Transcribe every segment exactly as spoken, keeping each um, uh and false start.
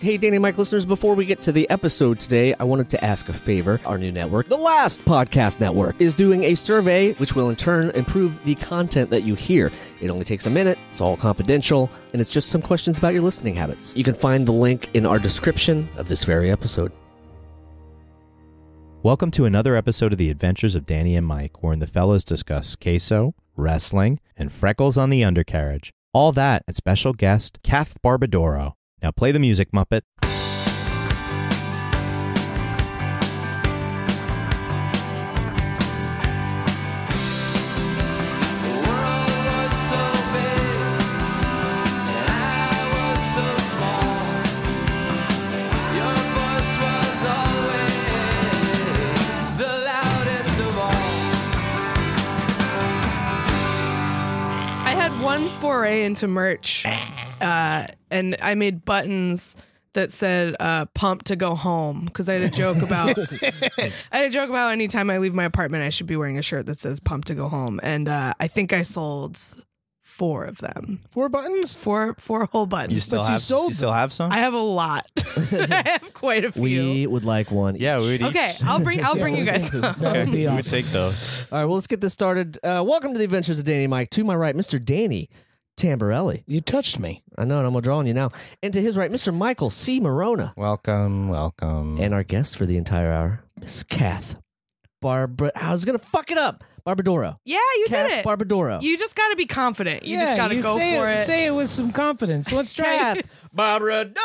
Hey, Danny and Mike listeners, before we get to the episode today, I wanted to ask a favor. Our new network, The Last Podcast Network, is doing a survey which will in turn improve the content that you hear. It only takes a minute, it's all confidential, and it's just some questions about your listening habits. You can find the link in our description of this very episode. Welcome to another episode of The Adventures of Danny and Mike, wherein the fellows discuss queso, wrestling, and freckles on the undercarriage. All that and special guest, Kath Barbadoro. Now play the music, Muppet. One foray into merch, uh, and I made buttons that said uh, "Pump to go home" because I had a joke about. I had a joke about anytime I leave my apartment, I should be wearing a shirt that says "Pump to go home," and uh, I think I sold four of them. Four buttons? Four, four whole buttons. You still But have? you sold you still them. have some? I have a lot. I have quite a few. We would like one. yeah, we would each. Okay, I'll bring. I'll bring you guys some. That would be We would awesome. take those. All right, well, let's get this started. Uh, welcome to the Adventures of Danny and Mike. To my right, Mister Danny Tamborelli. You touched me. I know, and I'm drawing you now. And to his right, Mister Michael C. Morona. Welcome, welcome. And our guest for the entire hour, Miss Kath Barbara. I was going to fuck it up. Barbadoro. Yeah, you Kath did it. Barbadoro. You just got to be confident. You yeah, just got to you go say for it. Say it with some confidence. Let's try it. Kath Barbadoro.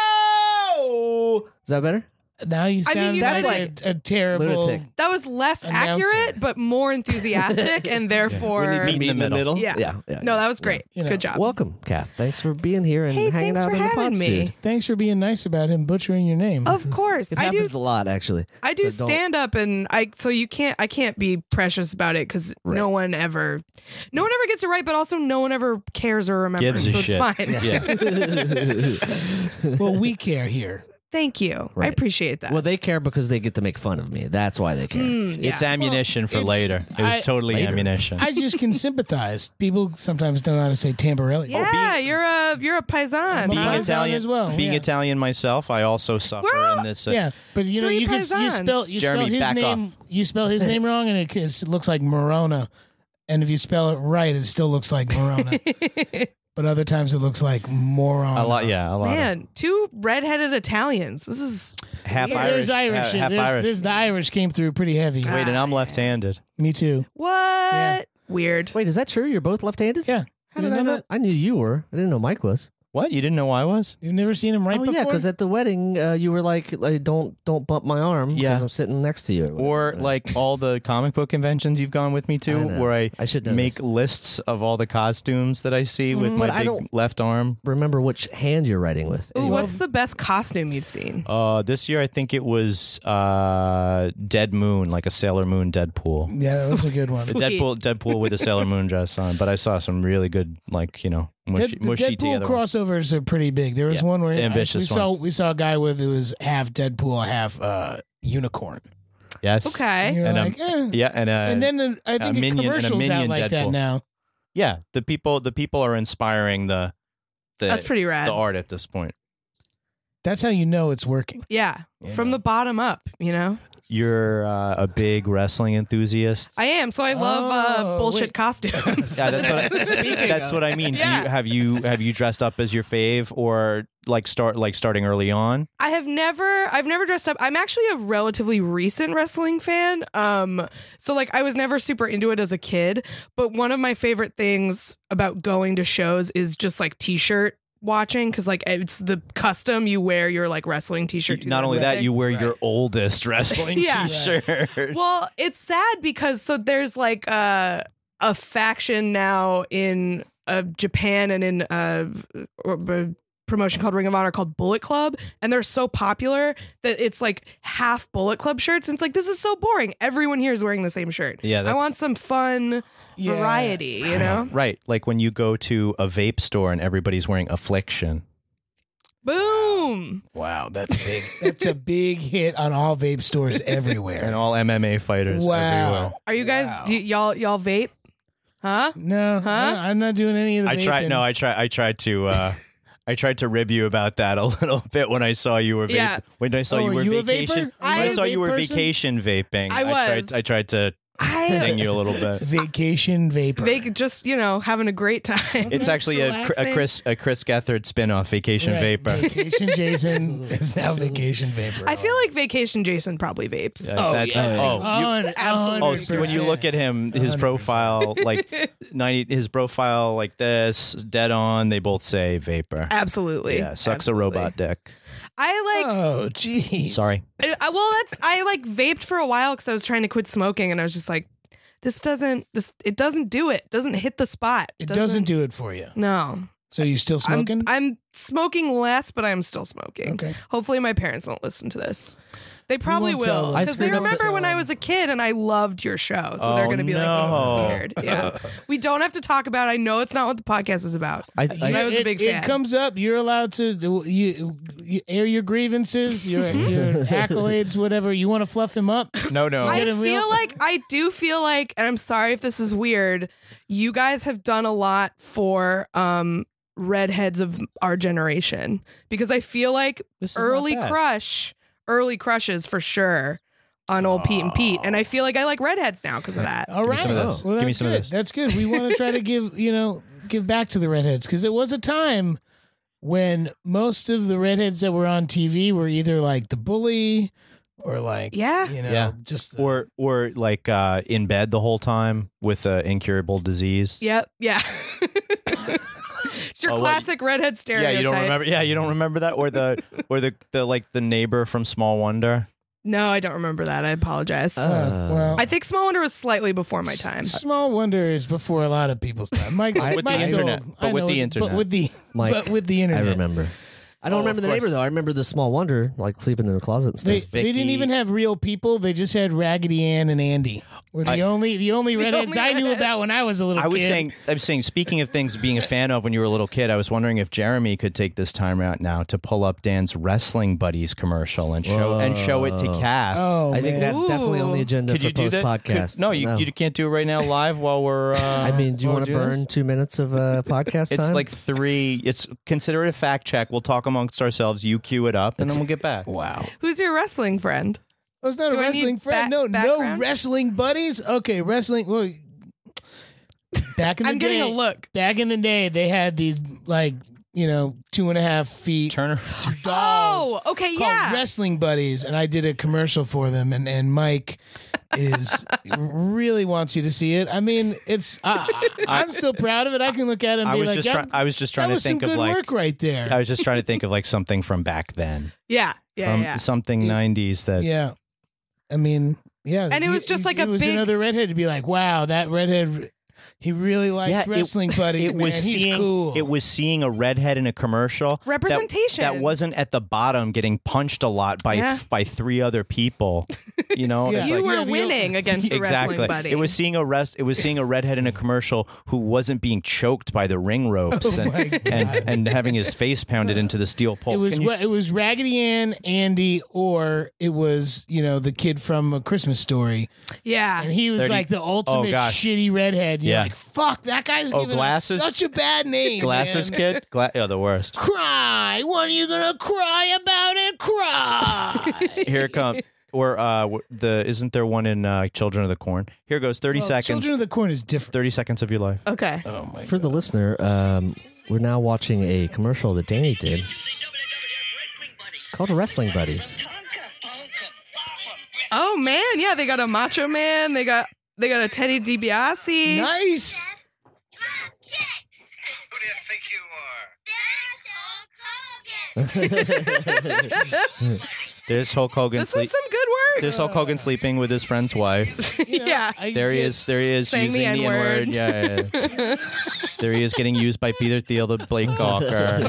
Is that better? Now you I sound mean, you like, said a, a terrible. Lunatic. That was less Announcer. accurate, but more enthusiastic, and therefore, We need to meet in the middle. Yeah. Yeah. yeah no, that was great. You know. Good job. Welcome, Kath. Thanks for being here and Hey, hanging thanks out for in the having pods, me. dude. Thanks for being nice about him butchering your name. Of course, It I do. happens a lot, actually. I do So don't- stand up, and I so you can't. I can't be precious about it because Right. no one ever, no one ever gets it right, but also no one ever cares or remembers. Gives a so shit. it's fine. Yeah. Well, we care here. Thank you. I Right. appreciate that. Well, they care because they get to make fun of me. That's why they care. Mm, yeah. It's ammunition for it's- later. It was I- totally Later. ammunition. I just can sympathize. People sometimes don't know how to say Tamborelli. yeah, you're a you're a paisan. I'm a being huh? paisan Italian as well, Being yeah. Italian myself, I also suffer We're all- in this. Uh, Yeah, but you know Three you can you paisans. spell you Jeremy, spell his back name you spell his name wrong and it, it looks like Morona, and if you spell it right, it still looks like Morona. But other times it looks like moron. A lot, yeah, a lot. Man, two redheaded Italians. This is Of, half Yeah, Irish. there's Irish. ha- half there's, Irish. This, the Irish came through pretty heavy. Wait, and I'm left-handed. Me too. what weird. Wait, is that true? You're both left-handed? Yeah. How You did I know know? that? I knew you were. I didn't know Mike was. What? You didn't know who I was? You've never seen him right oh before? yeah, because at the wedding, uh, you were like, like, "Don't, don't bump my arm." Yeah. because I'm sitting next to you. Or whatever. like all the comic book conventions you've gone with me to, I know. where I, I should know make this. lists of all the costumes that I see with Mm, my but I big don't- left arm. remember which hand you're writing with. Ooh, Anyway. what's the best costume you've seen? Uh, this year I think it was uh, Dead Moon, like a Sailor Moon Deadpool. Yeah, that was a good one. The Sweet. Deadpool, Deadpool with a Sailor Moon dress on. But I saw some really good, like you know, mushy, Dead, the mushy Deadpool together. ones. crossovers are pretty big. There was Yeah, one where I- ambitious we saw ones. we saw a guy with who was half Deadpool, half uh, unicorn. Yes. Okay. And you're And, um, like, eh. Yeah, and uh, And then uh, I think a minion- and a commercials minion out like that Deadpool. now. yeah, the people, the people are inspiring the, the That's pretty rad. the art at this point. That's how you know it's working. Yeah, Yeah. from the bottom up, you know? You're uh, a big wrestling enthusiast. I am, so I love uh, Oh, bullshit wait. costumes. Yeah, that's what I, Speaking that's of- what I mean. Yeah. Do you have you have you dressed up as your fave or like start like starting early on? I have never I've never dressed up. I'm actually a relatively recent wrestling fan. Um so like I was never super into it as a kid, but one of my favorite things about going to shows is just like t-shirt watching cuz like it's the custom you wear your like wrestling t-shirt to Not the only that, thing. you wear Right. your oldest wrestling Yeah. t-shirt. Well, it's sad because so there's like uh, a faction now in uh, Japan and in uh, a promotion called Ring of Honor called Bullet Club, and they're so popular that it's like half Bullet Club shirts. And it's like, this is so boring. Everyone here is wearing the same shirt. Yeah, I that's- want some fun Yeah. variety, you know? Right, like when you go to a vape store and everybody's wearing Affliction. Boom. Wow, that's big. That's a big hit on all vape stores everywhere. And all M M A fighters Wow. everywhere. Are you guys, Wow. do y- y'all, y'all vape? Huh? No, Huh? no, I'm not doing any of the I tried. vaping. No, I tried. I tried to. Uh, I tried to rib you about that a little bit when I saw you were vape- Yeah. when I saw Oh, you are were you a vacation. vapor? Are When you I a saw you vape were person? vacation vaping. I was. tried I tried to I ding you a little bit. Vacation vapor. Vac- just you know having a great time. It's actually a, a Relaxing. Chris a Chris Gethard spin-off, Vacation Right. Vapor. Vacation Jason is now Vacation Vapor. I feel like Vacation Jason probably vapes. Yeah, Oh, that's, yeah. oh, you- On- absolutely. Oh, one so hundred when you look at him, his one hundred percent. profile, like ninety, his profile like this, dead on. They both say vapor. Absolutely. Yeah, sucks Absolutely. a robot dick. I like. Oh, geez. Sorry. I, I- well, that's I like vaped for a while because I was trying to quit smoking, and I was just like, this doesn't this it doesn't do it. Doesn't hit the spot. It doesn't do it for you. No. So you still I'm, smoking? I'm smoking less, but I'm still smoking. Okay. Hopefully, my parents won't listen to this. They probably won't tell will them. I because they screwed up remember the- when I was a kid and I loved your show, so they're Oh, going to be no. like, "This is weird." Yeah, we don't have to talk about. It. I know it's not what the podcast is about. I, I I, was a it, big it fan. comes up. You're allowed to do, you, you air your grievances, your, your accolades, whatever. You want to fluff him up? No, no. I Get him feel real- like I do feel like, and I'm sorry if this is weird. You guys have done a lot for um, redheads of our generation because I feel like This is not early bad. crush, early crushes for sure on old Pete and Pete, and I feel like I like redheads now because of that. All right. some of this. Well, Give me that's some of good. this. That's good. We want to try to give, you know, give back to the redheads because it was a time when most of the redheads that were on T V were either like the bully or like, Yeah. you know, Yeah. just the, Or or like uh, in bed the whole time with an incurable disease. Yep. Yeah. It's your Oh, what- classic redhead stereotypes. Yeah, you don't remember. Yeah, you don't remember that, or the or the the like the neighbor from Small Wonder. No, I don't remember that. I apologize. uh, well, I think Small Wonder was slightly before my time. Small Wonder is before a lot of people's time. Mike, I- With the Mike's internet, old. but I with know the it, internet. But with the Mike, but with the I internet. remember. I don't Oh, remember of the course. neighbor though. I remember the small wonder, like sleeping in the closet and stuff. They, Vicky. they didn't even have real people. They just had Raggedy Ann and Andy. Were the I- only the only redheads only I knew redheads. about when I was a little I was kid. saying, I was saying, speaking of things being a fan of when you were a little kid, I was wondering if Jeremy could take this time out now to pull up Dan's Wrestling Buddies commercial and show and show it to Whoa. Kath. Oh, I think man. that's definitely on the Ooh. agenda Could for you do post that? podcast. Could- no, you, you can't do it right now live while we're. Uh, I mean, do you while want to we're doing burn this? two minutes of uh, podcast It's time? like three. It's consider it a fact check. We'll talk amongst ourselves. You cue it up, and then we'll get back. wow. Who's your wrestling friend? Oh, it's not Do a I need wrestling friend. ba- no, no background? wrestling buddies. Okay, wrestling. Well, back in the I'm day, getting a look. back in the day, they had these like you know two and a half feet Turner. dolls Oh, okay, called yeah. wrestling buddies, and I did a commercial for them, and and Mike is really wants you to see it. I mean, it's I, I, I'm still proud of it. I can look at it and I be was like, just that, trying. I was just that trying to was some think good of like. work right there. I was just trying to think of like something from back then, Yeah, yeah, from yeah. something Yeah. nineties that. Yeah. I mean, yeah. And it was just like it a was big- another redhead to be like, wow, that redhead, he really likes Yeah, it- wrestling buddies, It man. was He's seeing. cool. It was seeing a redhead in a commercial. that- Representation. That, wasn't at the bottom, getting punched a lot by Yeah. by three other people. You know, Yeah. It's You like- were yeah, the- winning against the exactly. wrestling buddy. It was seeing a rest. It was seeing a redhead in a commercial who wasn't being choked by the ring ropes Oh and, my God. and and having his face pounded into the steel pole. It was Can you- what it was Raggedy Ann, Andy, or it was you know the kid from A Christmas Story, yeah. and he was thirty like the ultimate gosh. shitty redhead. You're Yeah. like, fuck, that guy's Oh, giving Glasses? us such a bad name. Glasses man. kid. Gla- yeah, the worst. Cry. When are you gonna cry about it? Cry. Here it comes. Or uh, w- the isn't there one in uh, Children of the Corn? Here goes thirty Well, seconds. Children of the Corn is different. Thirty seconds of your life. Okay. Oh my. For the listener, um, we're now watching a commercial that Danny did called Wrestling Buddies. Oh man, yeah, they got a Macho Man. They got they got a Teddy DiBiase. Nice. Who do you think you are? There's Hulk Hogan. This sleep- is some good work. There's Hulk Hogan sleeping with his friend's wife. yeah. I There he get- is. There he is Saying the using the N-word. N-word. Yeah, yeah, yeah. There he is getting used by Peter Thiel, the Blake Gawker.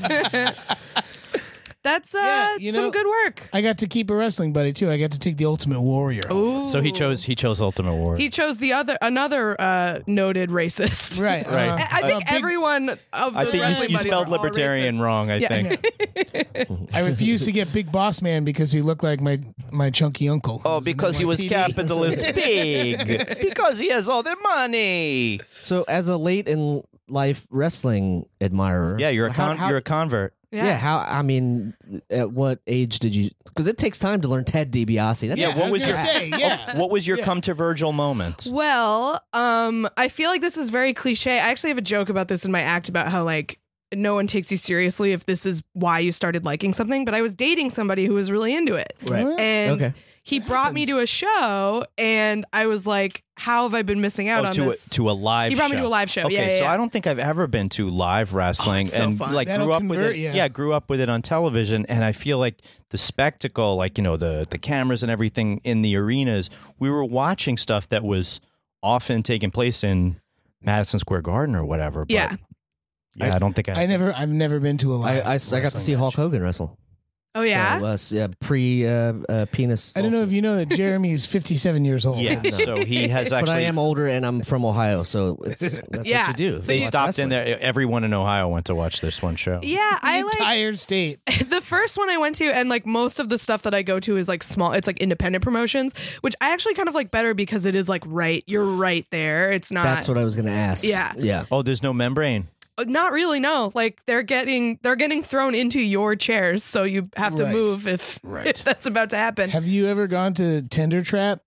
That's uh Yeah, you some know- good work. I got to keep a wrestling buddy too. I got to take the Ultimate Warrior. Ooh. So he chose he chose Ultimate Warrior. He chose the other another uh, noted racist. Right, Right. uh, I I think a big- everyone of I the think wrestling you, you buddies spelled are all libertarian racist. wrong. I Yeah. think. I refused to get Big Boss Man because he looked like my my chunky uncle. Oh, who's an because he was N Y P D. capitalist big. Because he has all the money. So, as a late and life wrestling admirer. Yeah, you're a How- con- how- you're a convert. Yeah. How? I mean, at what age did you? Because it takes time to learn Ted DiBiase. That's Yeah, what I was was your gonna say, yeah. What was your Yeah. come to Virgil moment? Well, um, I feel like this is very cliche. I actually have a joke about this in my act about how like no one takes you seriously if this is why you started liking something. But I was dating somebody who was really into it, Right. and Okay. he brought me to a show, and I was like, "How have I been missing out Oh, on to this?" a, to a live He brought show. me to a live show. Okay, Yeah, yeah, so yeah. I don't think I've ever been to live wrestling it's so and fun. like That'll grew up with convert it. you. Yeah, grew up with it on television, and I feel like the spectacle, like you know, the the cameras and everything in the arenas. We were watching stuff that was often taking place in Madison Square Garden or whatever. But Yeah. yeah, I don't think I. I never, I've never been to a I, live. I, I got to wrestling see match. Hulk Hogan wrestle. Oh yeah. So, uh, s- yeah, pre uh, uh, penis. I don't know if you know that Jeremy's fifty-seven years old. Yeah, so he has actually. But I am older and I'm from Ohio, so it's that's Yeah. what you do. So They you- Watch stopped in wrestling. there. Everyone in Ohio went to watch this one show. yeah, I The like entire state. the first one I went to, and like most of the stuff that I go to is like small. It's like independent promotions, which I actually kind of like better because it is like right. You're right there. It's not. That's what I was going to ask. Yeah. Yeah. Oh, there's no membrane. Not really. No, like they're getting they're getting thrown into your chairs, so you have to Right. move if Right. if that's about to happen. Have you ever gone to Tender Trap?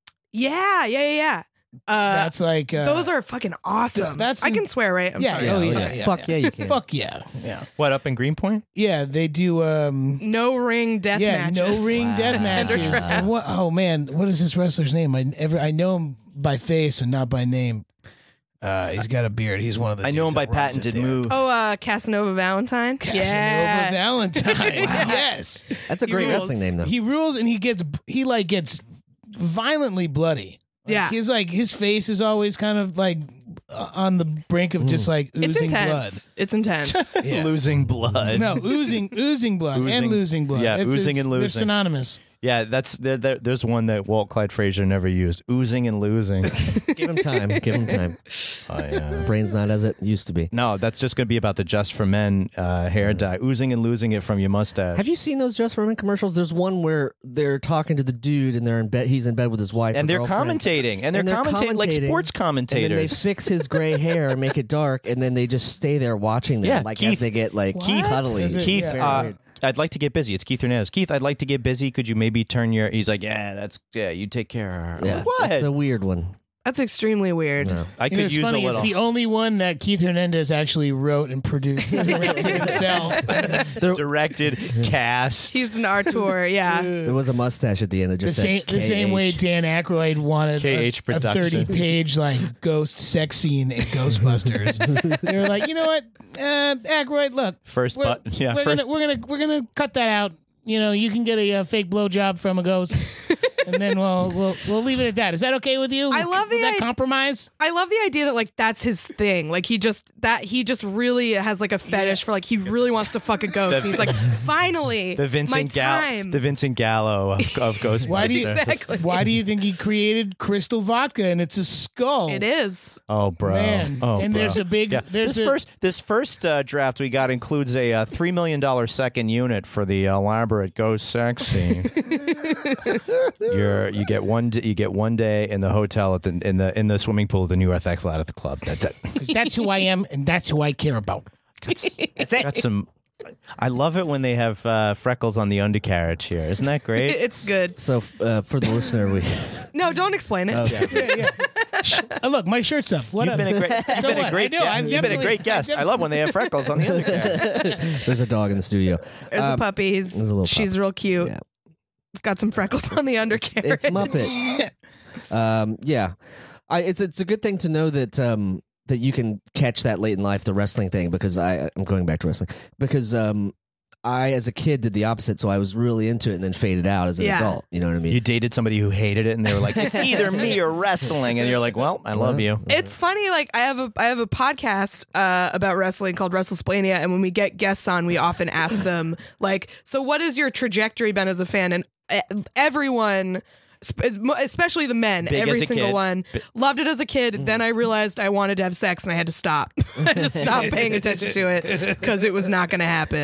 Yeah, yeah, yeah, yeah. Uh, That's like uh, those are fucking awesome. th- that's I in- can swear, right? I'm Yeah, sorry. oh, yeah, okay. yeah, Fuck yeah, you can. Fuck yeah, yeah, What, up in Greenpoint? yeah. They do. um No ring death Yeah, matches. no ring Wow. death Tender matches. Trap. And what? Oh man, what is this wrestler's name? I ever I know him by face and not by name. Uh, he's got a beard. He's one of the. I know dudes him by that runs it patented there. move. Oh, uh, Casanova Valentine. Casanova yeah. Valentine. Yes, That's a He great rules. wrestling name, though. he rules and he gets he like gets violently bloody. Like, Yeah. his like his face is always kind of like uh, on the brink of just like It's oozing intense. It's intense. blood. Yeah. Losing blood. No, oozing, oozing blood Oozing. and losing blood. Yeah, It's- oozing it's- and They're losing. synonymous. Yeah, that's there, there, there's one that Walt Clyde Frazier never used. Oozing and losing. Give him time. Give him time. Oh yeah. Brain's not as it used to be. No, that's just going to be about the Just for Men uh, hair dye. Oozing and losing it from your mustache. Have you seen those Just for Men commercials? There's one where they're talking to the dude and they're in bed. He's in bed with his wife, and or they're girlfriend. commentating, and they're, And they're commentating like commentating, sports And then they commentators. fix his gray hair and make it dark, and then they just stay there watching them, Yeah, like Keith- as they get like Keith- cuddly. Is it- Keith, Yeah. Very uh, weird. I'd like to get busy. It's Keith Hernandez. Keith, I'd like to get busy. Could you maybe turn your? He's like, yeah, that's yeah. You take care of her. I'm yeah, like, what? it's a weird one. That's extremely weird. No. I You could know, it's use funny. a little. It's the only one that Keith Hernandez actually wrote and produced and directed himself. directed cast. He's an auteur. Yeah. There was a mustache at the end that The just same, said the same way K H. Dan Aykroyd wanted K a, H a Productions. thirty-page like ghost sex scene in Ghostbusters. They were like, you know what, uh, Aykroyd, look, First we're, button. Yeah, we're first. gonna we're gonna we're gonna cut that out. You know, you can get a, uh fake blowjob from a ghost, and then we'll we'll we'll leave it at that. Is that okay with you? I love the Will that idea- compromise. I love the idea that like that's his thing. Like he just that he just really has like a fetish for like he really wants to fuck a ghost. and he's like, finally, the Vincent my Gallo, time. the Vincent Gallo of, of Ghostbusters. Why do you Exactly. Why do you think he created crystal vodka and it's a skull? It is. Oh, bro! Man. Oh, And bro. there's a big- Yeah. there's this a- first this first uh, draft we got includes a uh, three million dollar second unit for the elaborate ghost sex scene. You're you get one d- you get one day in the hotel at the in the in the swimming pool of the New York Athletic Club. That's it. Because that's who I am and that's who I care about. That's, That's it. Got some. I love it when they have uh, freckles on the undercarriage here. Isn't that great? It's good. So uh, for the listener, we No, don't explain it. okay. Yeah, yeah. Shh, uh, look, my shirt's up. What You've up? been a great, you've So been what? a great, I know, guest. I've You've been a definitely- great guest. I've I love when they have freckles on the undercarriage. There's a dog in the studio. There's a Um, puppy. He's, there's a little she's pup. real cute. Yeah. It's got some freckles on the undercarriage. It's Muppet. um, yeah, I, it's it's a good thing to know that um, that you can catch that late in life, the wrestling thing, because I I'm going back to wrestling because um, I as a kid did the opposite, so I was really into it and then faded out as an Yeah. adult. You know what I mean? You dated somebody who hated it, and they were like, "It's either me or wrestling," and you're like, "Well, I love you." It's funny, like I have a I have a podcast uh, about wrestling called WrestleSplania, and when we get guests on, we often ask them like, "So, what has your trajectory been as a fan?" And uh, everyone, sp- especially the men, Big every as a single kid. one loved it as a kid. Then I realized I wanted to have sex, and I had to stop. I had to stop paying attention to it because it was not going to happen.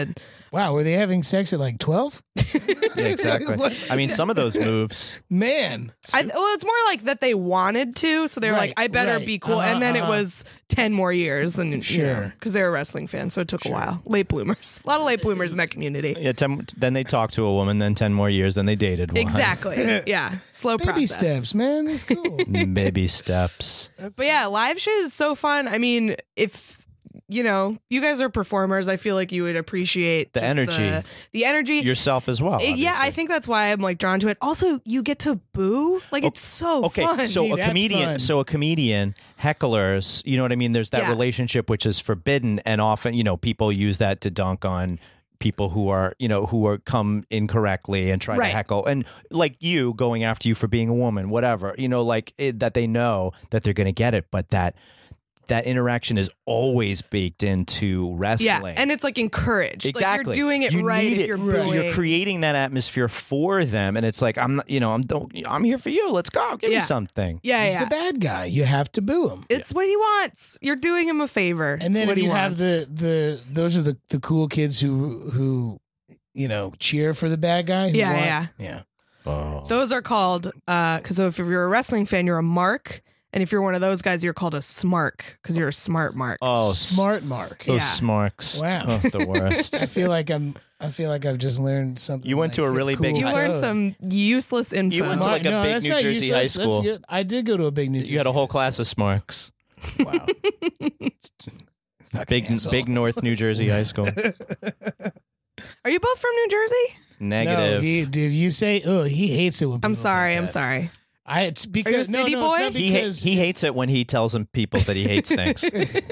Wow, were they having sex at like twelve? Yeah, exactly. I mean, some of those moves. Man. I, well, it's more like that they wanted to, so they were Right, like, "I better right. be cool," Uh-huh, and then uh-huh. it was ten more years, and Sure. because they were wrestling fans, so it took a while. Late bloomers, a lot of late bloomers in that community. Yeah, ten, then they talked to a woman, then ten more years, then they dated one. Exactly. Yeah, slow Baby process. steps, man. That's cool. Baby steps. But yeah, live shit is so fun. I mean, if you know, you guys are performers, I feel like you would appreciate The just energy. the, the energy. Yourself as well. Uh, yeah, I obviously. think that's why I'm like drawn to it. Also, you get to boo. Like it's so Okay, fun. so See, a that's comedian, fun. so a comedian, hecklers, you know what I mean? There's that Yeah. relationship which is forbidden, and often, you know, people use that to dunk on people who are, you know, who are come incorrectly and try Right. to heckle, and like you going after you for being a woman, whatever, you know, like it, that they know that they're going to get it, but that that interaction is always baked into wrestling. yeah, and it's like encouraged. Exactly. Like you're doing it You right need if it. you're Right. booing. You're creating that atmosphere for them, and it's like I'm not, you know, I'm don't, I'm here for you. Let's go. Give Yeah. me something. yeah, He's yeah. the bad guy. You have to boo him. It's what he wants. You're doing him a favor. And It's then what if he you have wants. the the those are the the cool kids who who you know cheer for the bad guy. who Yeah, want- yeah. yeah. Oh. Those are called because if you're a wrestling fan, you're a mark, and if you're one of those guys, you're called a smark because you're a smart mark. Oh, Smart Mark. Those Yeah. smarks. Wow. Oh, the worst. I feel like I'm. I feel like I've just learned something. You went like to a hip, really cool big- You I- learned code. some useless info. You went to, like, a no, big that's New not Jersey useless. high That's school. good. I did go to a big New Jersey. You had a whole class of smarks. Wow. Fucking Big, asshole. big North New Jersey high school. Are you both from New Jersey? Negative. No, he, dude, if you say, oh, he hates it when people I'm sorry. think I'm that. sorry. I it's because Are you a no, city no, boy? It's not he, ha- because he hates it when he tells him people that he hates things.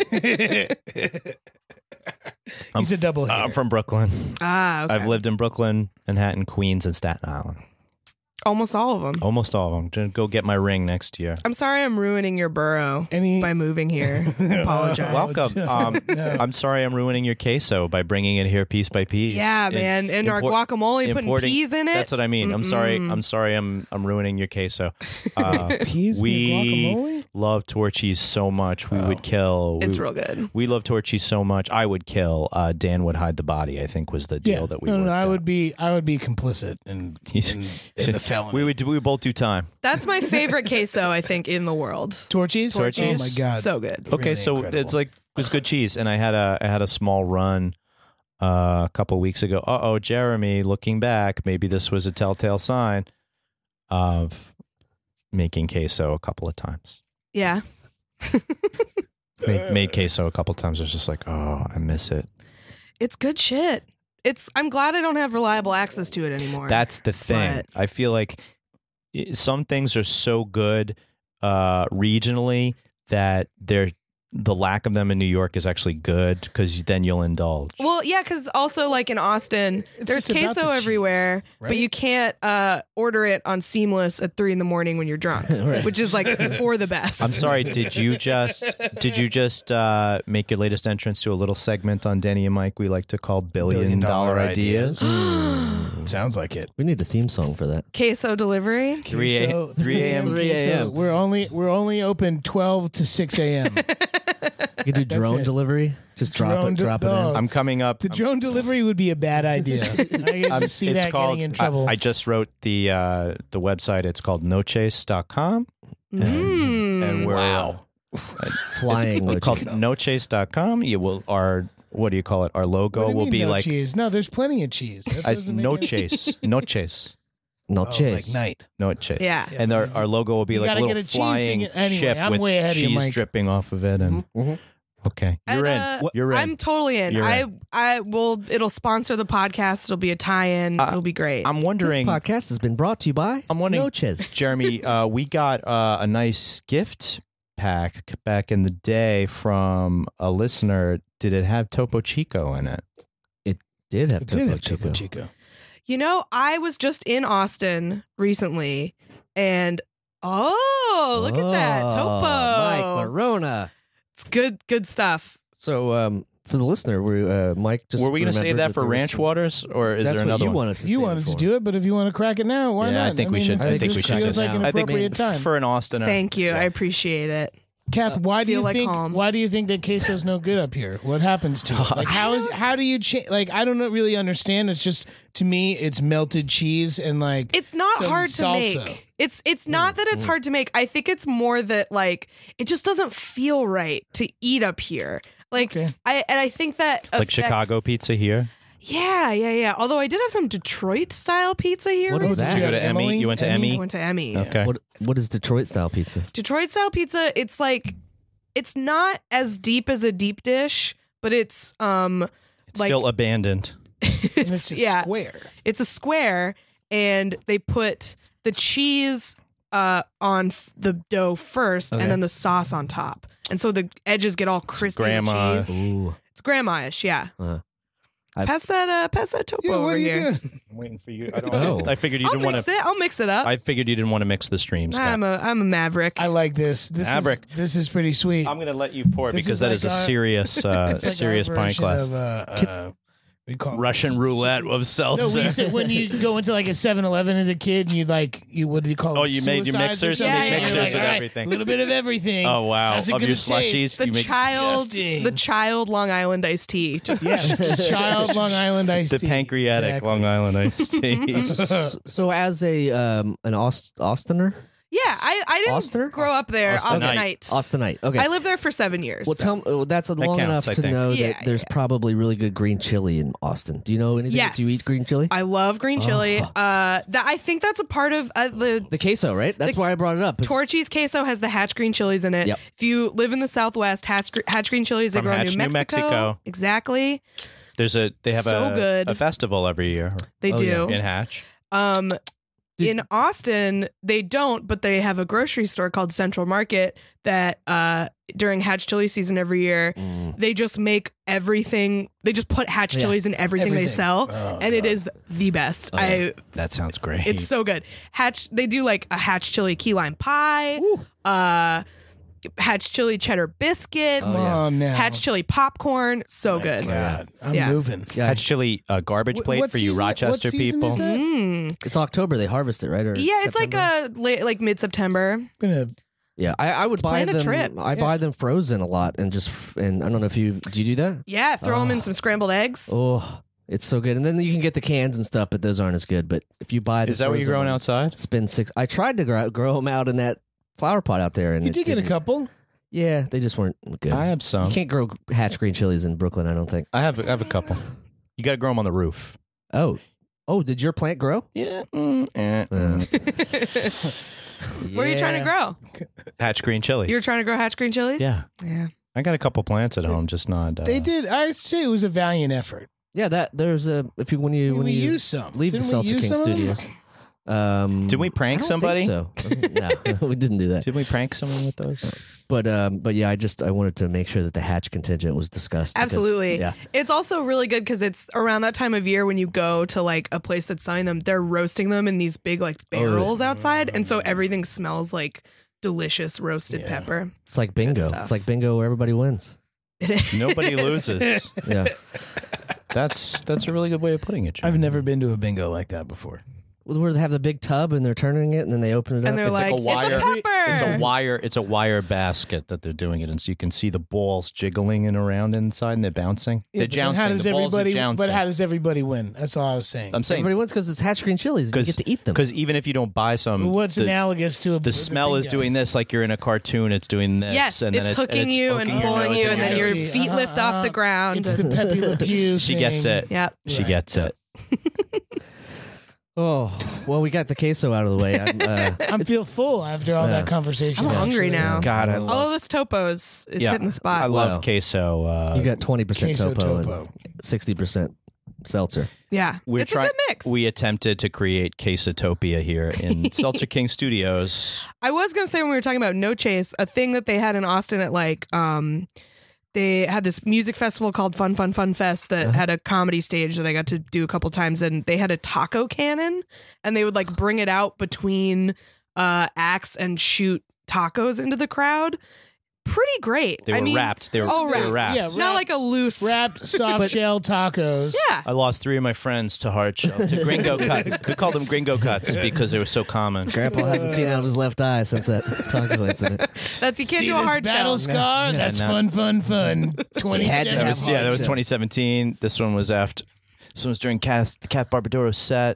he's a double hater. I'm from Brooklyn. Ah, okay. I've lived in Brooklyn, Manhattan, Queens, and Staten Island. almost all of them. Almost all of them. Gonna go get my ring next year. I'm sorry I'm ruining your borough Any- by moving here. Apologize. Welcome. Um, No. I'm sorry I'm ruining your queso by bringing it here piece by piece. Yeah, And man. And our import- guacamole, putting importing- peas in it. That's what I mean. I'm sorry. I'm sorry. I'm I'm ruining your queso. Uh, Peas in we your guacamole? love Torchy's so much. We would kill. It's we, real good. We love Torchy so much. I would kill. Uh, Dan would hide the body. I think was the deal Yeah. that we. no, no, no, worked I out. would be. I would be complicit in in, in the felony. We would. We would both do time. That's my favorite queso, I think, in the world. Torchies. Torchies. Oh my god. So good. Okay, Really so incredible. it's like it was good cheese, and I had a I had a small run uh, a couple weeks ago. Uh oh, Jeremy, looking back, maybe this was a telltale sign of making queso a couple of times. Yeah. Made, made queso a couple of times. I was just like, oh, I miss it. It's good shit. It's. I'm glad I don't have reliable access to it anymore. That's the thing. But- I feel like i- some things are so good uh, regionally that they're the lack of them in New York is actually good because then you'll indulge. Well, yeah, because also like in Austin, It's there's just about queso the cheese, everywhere, right? but you can't uh, order it on Seamless at three in the morning when you're drunk, which is like for the best. I'm sorry. Did you just did you just uh, make your latest entrance to a little segment on Denny and Mike we like to call billion, Billion dollar, dollar ideas? Sounds like it. We need a theme song for that. Queso delivery. Three a- So- three a.m. three a.m. So we're only we're only open twelve to six a.m. You could do drone it. delivery. Just drop Drone it, de- drop it oh. in. I'm coming up. The drone delivery would be a bad idea. I can Um, just see it's that called, getting in trouble. I, I just wrote the uh, the website. It's called no chase dot com. Mm. And we're Wow. Flying. it's called no chase dot com. You will our what do you call it? Our What logo do you will mean be no like cheese. No, there's plenty of cheese. That I, doesn't make no any- chase, no chase, No Oh, chase. like night. no chase. Yeah. And our, our logo will be You like a gotta little get a cheese flying thing- anyway, ship I'm with way ahead of you, cheese Mike. dripping off of it. And Mhm. okay, And, you're in. uh, You're in. I'm totally in. You're I in. I will. It'll sponsor the podcast. It'll be a tie-in. Uh, It'll be great. I'm This wondering. podcast has been brought to you by I'm wondering, No Chase. Jeremy. Uh, we got uh, a nice gift pack back in the day from a listener. Did it have Topo Chico in it? Did have It did Topo have Chico. Topo Chico. You know, I was just in Austin recently, and oh, look at that Oh, Topo. Mike Marona. It's good, good stuff. So, um, for the listener, we uh, Mike just Were we going to save remembered that for there was Ranch some- Waters, or is That's there what another you one? wanted to. You save wanted it to for. do it, but if you want to crack it now, why Yeah, not? I think we mean, should. it's- I it think we just should feels just. like an I think appropriate time. for an Austin. Thank you. yeah. I appreciate it. Kath, why do feel you like think home. why do you think that queso's no good up here? What happens to it? Like how is how do you change? Like I don't really understand. It's just to me, it's melted cheese and like It's not some hard to salsa. make. It's it's not that it's hard to make. I think it's more that like it just doesn't feel right to eat up here. Like Okay. I and I think that Like affects- Chicago pizza here. Yeah, yeah, yeah. Although I did have some Detroit style pizza here. What is recently. that? Did you go have to Emmy? Emily? You went to Emmy? I Emmy? went to Emmy. Okay. What what is Detroit style pizza? Detroit style pizza, it's like it's not as deep as a deep dish, but it's um It's like still abandoned. And it's, it's a yeah, square. it's a square and they put the cheese uh on f- the dough first Okay. and then the sauce on top. And so the edges get all crispy with grandma's. cheese. Ooh. It's grandma-ish, yeah. Uh, I- pass that uh pass that topo Yeah, over what are you here. doing? I'm waiting for you. I, don't Oh. I figured you I'll didn't want mix to. it. I'll mix it up. I figured you didn't want to mix the streams. Scott. I'm a I'm a maverick. I like this. This Maverick. is this is pretty sweet. I'm going to let you pour it This because is that like is a our- serious, uh, It's like our serious pint version glass. Of, uh, uh, we call it- Russian roulette of No, we seltzer. used to, when you go into like a seven eleven as a kid, and you like you what do you call it? Oh, you made your Suicides or mixers? You something? made You're mixers like, with all right, everything. A little bit of everything. Oh wow! How's it Of gonna your taste? slushies, the you make child disgusting. the child Long Island iced tea. Just Yes, child Long Island iced the tea. pancreatic Exactly. Long Island iced tea. so, so as a um an Aust- Austener, Yeah, I, I didn't Auster? grow up there. Austenite. Austenite. Austenite. Okay. I lived there for seven years. well, so. tell me, oh, that's long counts, enough I to think. know Yeah, that there's yeah. probably really good green chili in Austin. Do you know anything? Yes. Do you eat green chili? I love green chili. Oh. Uh, that I think that's a part of uh, the The queso, right? That's The- why I brought it up. It's- Torchy's queso has the Hatch green chilies in it. Yep. If you live in the Southwest, Hatch, Hatch green chilies they From grow in Hatch, New New Mexico. Mexico. Exactly, There's a they have So a, good. a festival every year they Oh, do. in Hatch. Um, Did- in Austin, they don't, but they have a grocery store called Central Market that uh, during Hatch chili season every year, Mm. they just make everything. They just put Hatch Yeah. chilies in everything, they Everything. sell, Oh, and it is the best. Oh, yeah. I That sounds great. It's so good. Hatch. They do like a Hatch chili key lime pie. Uh, Hatch chili cheddar biscuits. Oh, Come yeah. on now. Hatch chili popcorn. So good. God, I'm Yeah. moving. Yeah, Hatch chili uh, garbage Wh- plate what for you season- what Rochester season people. is that? Mm. it's October. They harvest it, right? Or Yeah, it's like September? a late, like mid September. I'm gonna Yeah, I, I would buy plan a them. trip. I buy them frozen a lot, and just f- and I don't know if you do you do that. Yeah, throw them Oh. in some scrambled eggs. Oh, it's so good. And then you can get the cans and stuff, but those aren't as good. But if you buy, the Is that what you're frozen growing ones, outside? Spend six. I tried to grow, grow them out in that flower pot out there, and You it did get a didn't- couple. Yeah, they just weren't good. I have you some. can't grow Hatch green chilies in Brooklyn. I don't think. I have I have a couple. You got to grow them on the roof. Oh, oh, did your plant grow? Yeah. Mm, eh, mm. Where are you trying to grow? Hatch green chilies. You were trying to grow Hatch green chilies? Yeah. Yeah. I got a couple plants at home, just not. Uh, They did. I say it was a valiant effort. Yeah, that there's a if you when you when we you used some. leave Didn't the we Seltzer use King some of them? Studios. Um, Did we prank I don't somebody? think so no, we didn't do that. Did we prank someone with those? But um, but yeah, I just I wanted to make sure that the Hatch contingent was discussed. because- Absolutely. yeah. It's also really good because it's around that time of year when you go to like a place that's selling them, they're roasting them in these big like Oh, really? barrels outside. And so everything smells like delicious roasted Yeah. pepper. It's like bingo. stuff. It's like bingo where everybody wins. It is. Nobody loses. Yeah. That's that's a really good way of putting it. John. I've never been to a bingo like that before. Where they have the big tub and they're turning it and then they open it up. And they're It's like like, a wire- it's a pepper. It's a wire. It's a wire basket that they're doing it in, so you can see the balls jiggling and around inside, and they're bouncing. Yeah, they're but then jouncing. how does the balls are everybody? jouncing. But how does everybody win? That's all I was saying. I'm saying Everybody wins because it's Hatch green chilies. and You get to eat them. because even if you don't buy some, What's the, analogous to a the smell is bingo? doing this, like you're in a cartoon. It's doing this. Yes, and then it's it- hooking and it's you hooking and your pulling nose you, in and your then nose. your see. feet Uh-huh, lift off uh-huh. the ground. It's the Pepe Le Pew. She gets thing. it. Yep. She Right. gets it. Oh, well, we got the queso out of the way. I'm, uh, I feel full after all Yeah. that conversation. I'm hungry actually. now. God, I Oh. love. All of this topos, it's yeah, hitting the spot. I love Wow. queso. Uh, you got twenty percent Queso topo, topo. and sixty percent seltzer. yeah. We're it's try- a good mix. We attempted to create Quesotopia here in Seltzer King Studios. I was gonna say when we were talking about No Chase, a thing that they had in Austin at like um they had this music festival called Fun Fun Fun Fest that had a comedy stage that I got to do a couple times, and they had a taco cannon and they would like bring it out between uh acts and shoot tacos into the crowd. pretty great. They were I mean, wrapped. They were, oh, they wrapped. were wrapped. Yeah, Not like a loose. Wrapped soft shell tacos. Yeah. I lost three of my friends to hard shell, to gringo cut. We called them gringo cuts because they were so common. Grandpa hasn't seen out of his left eye since that taco incident. That's you can't See do a this hard battle shell. scar? That's no. fun, fun, fun. twenty had to That have was, hard yeah, that was shell. twenty seventeen. This one was after. This one was during Kath, Kath Barbadoro's set.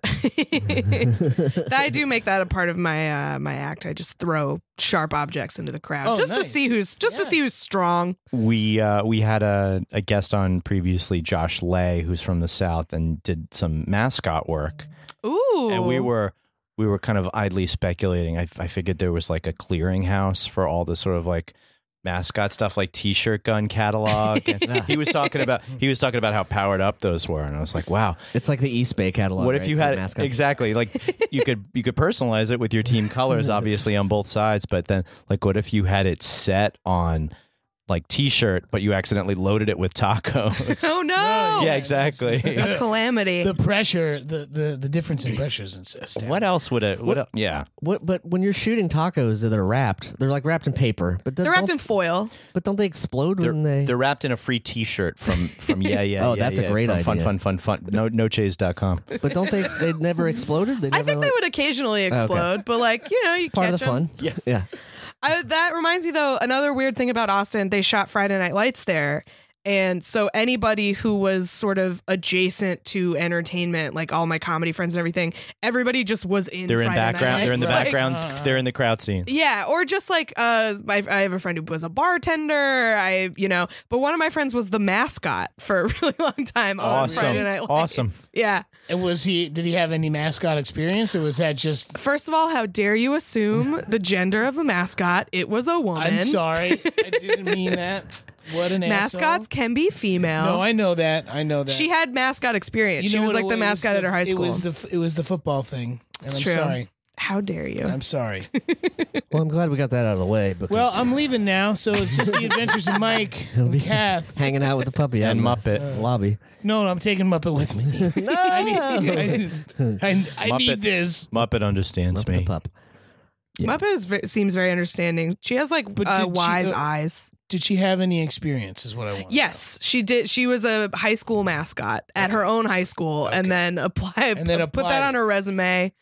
I do make that a part of my uh, my act. I just throw sharp objects into the crowd Oh, just to nice. see who's just to Yeah. see who's strong. We uh, we had a, a guest on previously, Josh Lay, who's from the South, and did some mascot work. Ooh. And we were we were kind of idly speculating. I, I figured there was like a clearinghouse for all the sort of like mascot stuff, like T-shirt gun catalog. And he was talking about he was talking about how powered up those were, and I was like, wow. It's like the East Bay catalog. What right, if you for had mascots? exactly like you could you could personalize it with your team colors, obviously on both sides, but then like what if you had it set on like T-shirt, but you accidentally loaded it with tacos? Oh no! Yeah, exactly. A calamity. The pressure, the, the, the difference in pressures and stuff. What else would it? What? el- Yeah, What? But when you're shooting tacos that are wrapped, they're like wrapped in paper. But They're wrapped in foil. But don't they explode they're, when they? they're wrapped in a free T-shirt from from yeah yeah. Oh, yeah, that's a yeah, great from Fun idea. fun fun fun. No no chase dot com. But don't they? ex- They never exploded. They never, I think like, they would occasionally explode, but like you know, you Part catch of the them. fun. Yeah. Yeah. I, that reminds me, though, another weird thing about Austin, they shot Friday Night Lights there. And so anybody who was sort of adjacent to entertainment, like all my comedy friends and everything, everybody just was in They're in Friday Night background. They're in the Lights. Like, background. They're in the crowd scene. yeah, or just like uh, I, I have a friend who was a bartender. I, you know, but one of my friends was the mascot for a really long time. on Awesome. Friday Night Lights. Awesome. Yeah. And was he? Did he have any mascot experience, or was that just? First of all, how dare you assume the gender of the mascot? It was a woman. I'm sorry, I didn't mean that. What an Mascots asshole. can be female. No, I know that. I know that. She had mascot experience. You she know was what like it the was? mascot It at her high was the- school. It was the it was the football thing. And It's I'm true. sorry. How dare you? I'm sorry. Well, I'm glad we got that out of the way. Because Well, I'm leaving now, so it's just the adventures of Mike and Kath. hanging out with the puppy And out in the Muppet. lobby. No, I'm taking Muppet with me. No, I need, I, I, I Muppet. need this. Muppet understands Muppet the me. pup. Yeah. Muppet is, ve- seems very understanding. She has like But uh, did she, wise uh, eyes. Did she have any experience? Is what I want. Yes, she did. She was a high school mascot at her own high school, and then apply And then put applied that it. on her resume.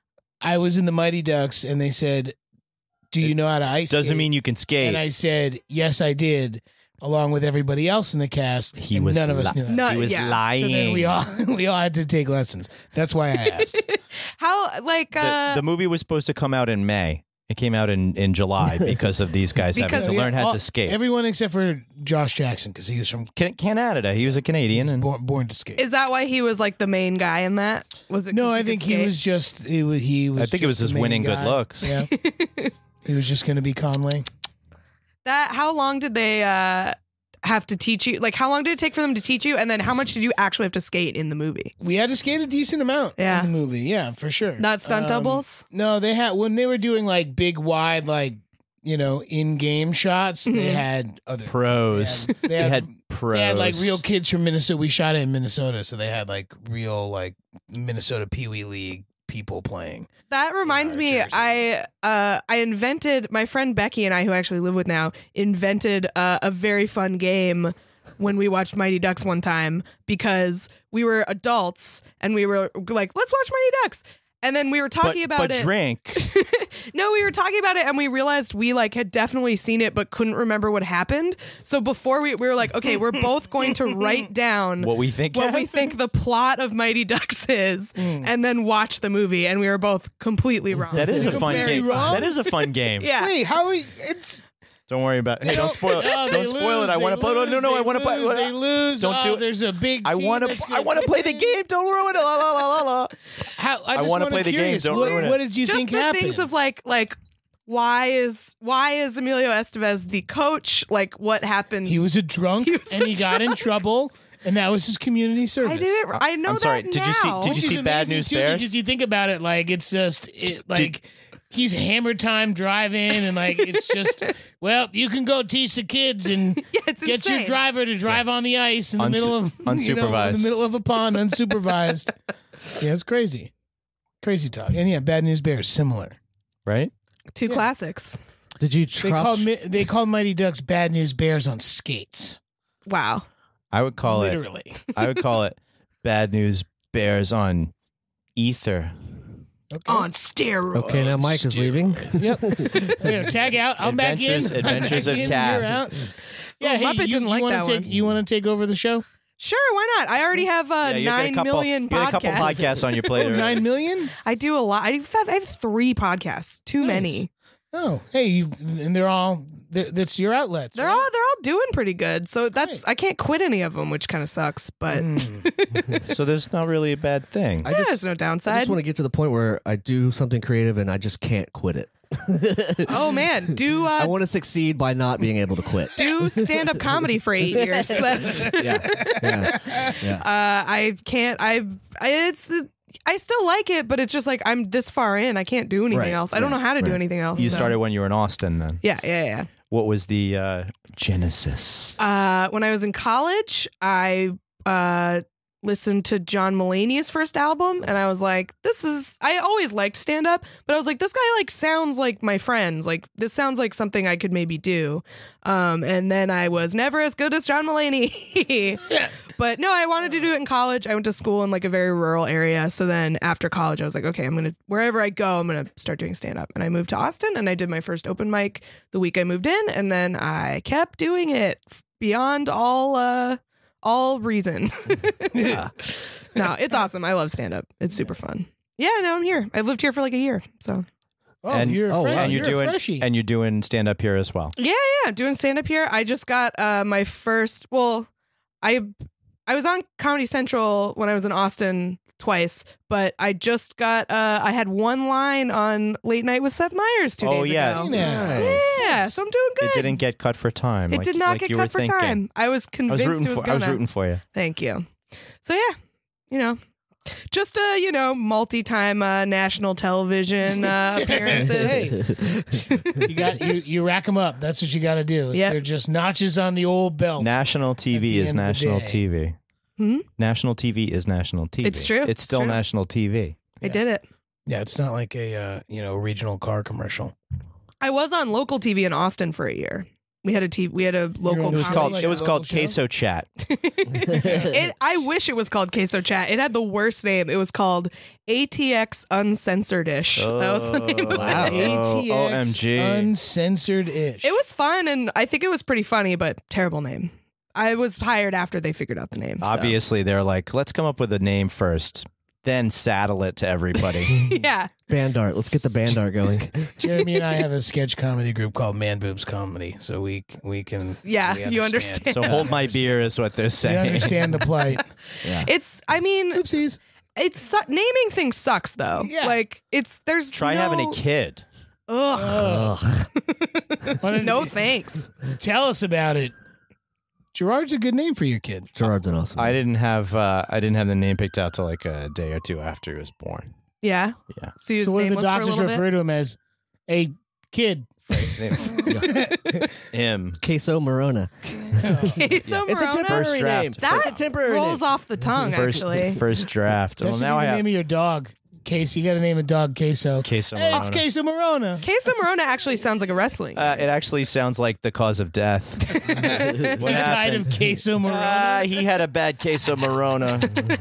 I was in the Mighty Ducks, and they said, "Do you know how to ice Doesn't skate?" mean you can skate. And I said, "Yes, I did," along with everybody else in the cast. He and was none of us li- knew that. No, he was yeah. lying. So then we all we all had to take lessons. That's why I asked. How like the, uh, the movie was supposed to come out in May. It came out in, in July because of these guys having Because to we- learn how All- to skate. Everyone except for Josh Jackson, because he was from Can- Canada. He was a he Canadian. was And born, born to skate. is that why he was like the main guy in that? Was it? No, 'cause I could think he skate? was just he was he was. I think it was just his the main winning good guy. looks. Yeah, he was just going to be Conway. That. How long did they uh have to teach you? Like, how long did it take for them to teach you? And then how much did you actually have to skate in the movie? We had to skate a decent amount Yeah. in the movie. Yeah, for sure. Not stunt Um, doubles. No, they had when they were doing like big wide like you know in game shots. They Mhm. had other Pros. They had, they They had, had pros. they had like real kids from Minnesota. We shot it in Minnesota, so they had like real like Minnesota Pee Wee League people playing. That reminds our me, jerseys. I uh, I invented, my friend Becky and I, who actually live with now, invented uh, a very fun game when we watched Mighty Ducks one time because we were adults and we were like, let's watch Mighty Ducks. And then we were talking but, about but it. drink. No, we were talking about it and we realized we like had definitely seen it but couldn't remember what happened. So before we, we were like, okay, we're both going to write down What we think. what we happened. think the plot of Mighty Ducks is and then watch the movie, and we were both completely wrong. That is a fun Very game. wrong. That is a fun game. yeah. Wait, how are we? It's Don't worry about it. Hey, don't spoil it. Oh, they don't spoil lose, it. I they want to play. No, lose, no, I they want to play. lose, They lose. Don't oh, do it. There's a big. I team want that's to. I gonna want to play the win. game. Don't ruin it. La la la la la. How, I, I just wanna wanna play the game, curious, don't what, ruin it. what did you Just think the happened? things of like like why is why is Emilio Estevez the coach? Like what happens? he was a drunk He was and a he got in drunk. trouble, and that was his community service. I didn't. I know I'm sorry, that did you see- now. did Which you is see Bad amazing, News too, Bears? Because you think about it, like it's just it, like he's hammer time driving, and like it's just well, you can go teach the kids and Yeah, it's get your insane. driver to drive on the ice in the Unsu- middle of you know, in unsupervised. the middle of a pond, unsupervised. Yeah, it's crazy, crazy talk. And yeah, Bad News Bears similar. Right. Two classics. Did you They trust? call Mi- they call Mighty Ducks Bad News Bears on skates. Wow. I would call Literally. it. I would call it Bad News Bears on ether. Okay. On steroids. Okay, now Mike is leaving. Yep. Here, tag out. I'm Adventures- back in. I'm Adventures back of in. Cat. You're out. Yeah, Oh, hey, Muppet you, didn't you like wanna that take, one. You want to take over the show? Sure, why not? I already have uh, Yeah, you've got a nine couple, million you got a couple podcasts. podcasts on your plate. Oh, already. nine million? I do a lot. I have, I have three podcasts. Too Nice. many. Oh, hey, you, and they're all, they're, that's your outlets. They're right? all they're all doing pretty good. So that's great. I can't quit any of them, which kind of sucks. But Mm. So there's not really a bad thing. I yeah, just- there's no I downside. just want to get to the point where I do something creative and I just can't quit it. Oh man, do I uh, want to succeed by not being able to quit. do stand up comedy for eight years. That's uh, Yeah, yeah, yeah. I can't. I I- it's. I still like it, but it's just like I'm this far in. I can't do anything Right, else. I don't right, know how to do right. anything else. You so. started when you were in Austin, then. Yeah, yeah, yeah. What was the uh, genesis? Uh, when I was in college, I uh, listened to John Mulaney's first album, and I was like, "This is." I always liked stand up, but I was like, "This guy like sounds like my friends. Like this sounds like something I could maybe do." Um, and then I was never as good as John Mulaney. But no, I wanted to do it in college. I went to school in like a very rural area. So then after college, I was like, okay, I'm going to, wherever I go, I'm going to start doing stand up. And I moved to Austin and I did my first open mic the week I moved in. And then I kept doing it beyond all, uh, all reason. Yeah. No, it's awesome. I love stand up. It's super fun. Yeah, now I'm here. I've lived here for like a year. So Oh, And- you're a oh, fresh, wow. and you're, you're doing a freshie. and you're doing stand up here as well. yeah, yeah, doing stand up here. I just got uh, my first, well, I, I was on Comedy Central when I was in Austin twice, but I just got uh I had one line on Late Night with Seth Meyers two Oh, days yeah. ago. Nice. Yeah, so I'm doing good. It didn't get cut for time. It like- did not like get you cut were for thinking. time. I was I was convinced rooting it was for. I gonna. was rooting for you. Thank you. So yeah, you know, just uh, you know, multi-time uh, national television uh, appearances. You got you, you rack them up. That's what you got to do. Yep. They're just notches on the old belt. National T At V the is end of the national day. T V. Hmm? National T V is national T V. It's true. It's It's still true. national T V. I did it. Yeah, it's not like a uh, you know regional car commercial. I was on local T V in Austin for a year. We had a T V. We had a local. on It was Comedy called. like it a was local called show? Queso Chat. It, I wish it was called Queso Chat. It had the worst name. It was called A T X Uncensored Ish. That was the name of wow. it. Oh, A T X O M G. uncensored ish. It was fun, and I think it was pretty funny, but terrible name. I was hired after they figured out the name. so. Obviously, they're like, let's come up with a name first, then saddle it to everybody. Yeah. Band art. Let's get the band art going. Jeremy and I have a sketch comedy group called Man Boobs Comedy, so we we can Yeah, we you understand. so hold my beer is what they're We saying. understand the plight. Yeah. It's, I mean, Oopsies. it's su- naming things sucks though. Yeah. Like it's there's Try no, having a kid. Ugh. Ugh. Why don't No you- thanks. Tell us about it. Gerard's a good name for your kid. Gerard's an awesome. I didn't have. Uh, I didn't have the name picked out till like a day or two after he was born. Yeah. Yeah. So his So what do name the was for a doctors little refer bit. to him as? A kid. Him. Queso Morona. Queso It's a Morona? temporary First name. draft. That It's a temporary rolls name. off the tongue. First, Actually, first draft. That Well, should now be I the have name of your dog. Case. You got to name a dog Queso. Queso Hey, it's Morona. Queso Morona. Queso Morona actually sounds like a wrestling. Uh, it actually sounds like the cause of death. He what died happened? of Queso Morona. Uh, he had a bad case of Morona.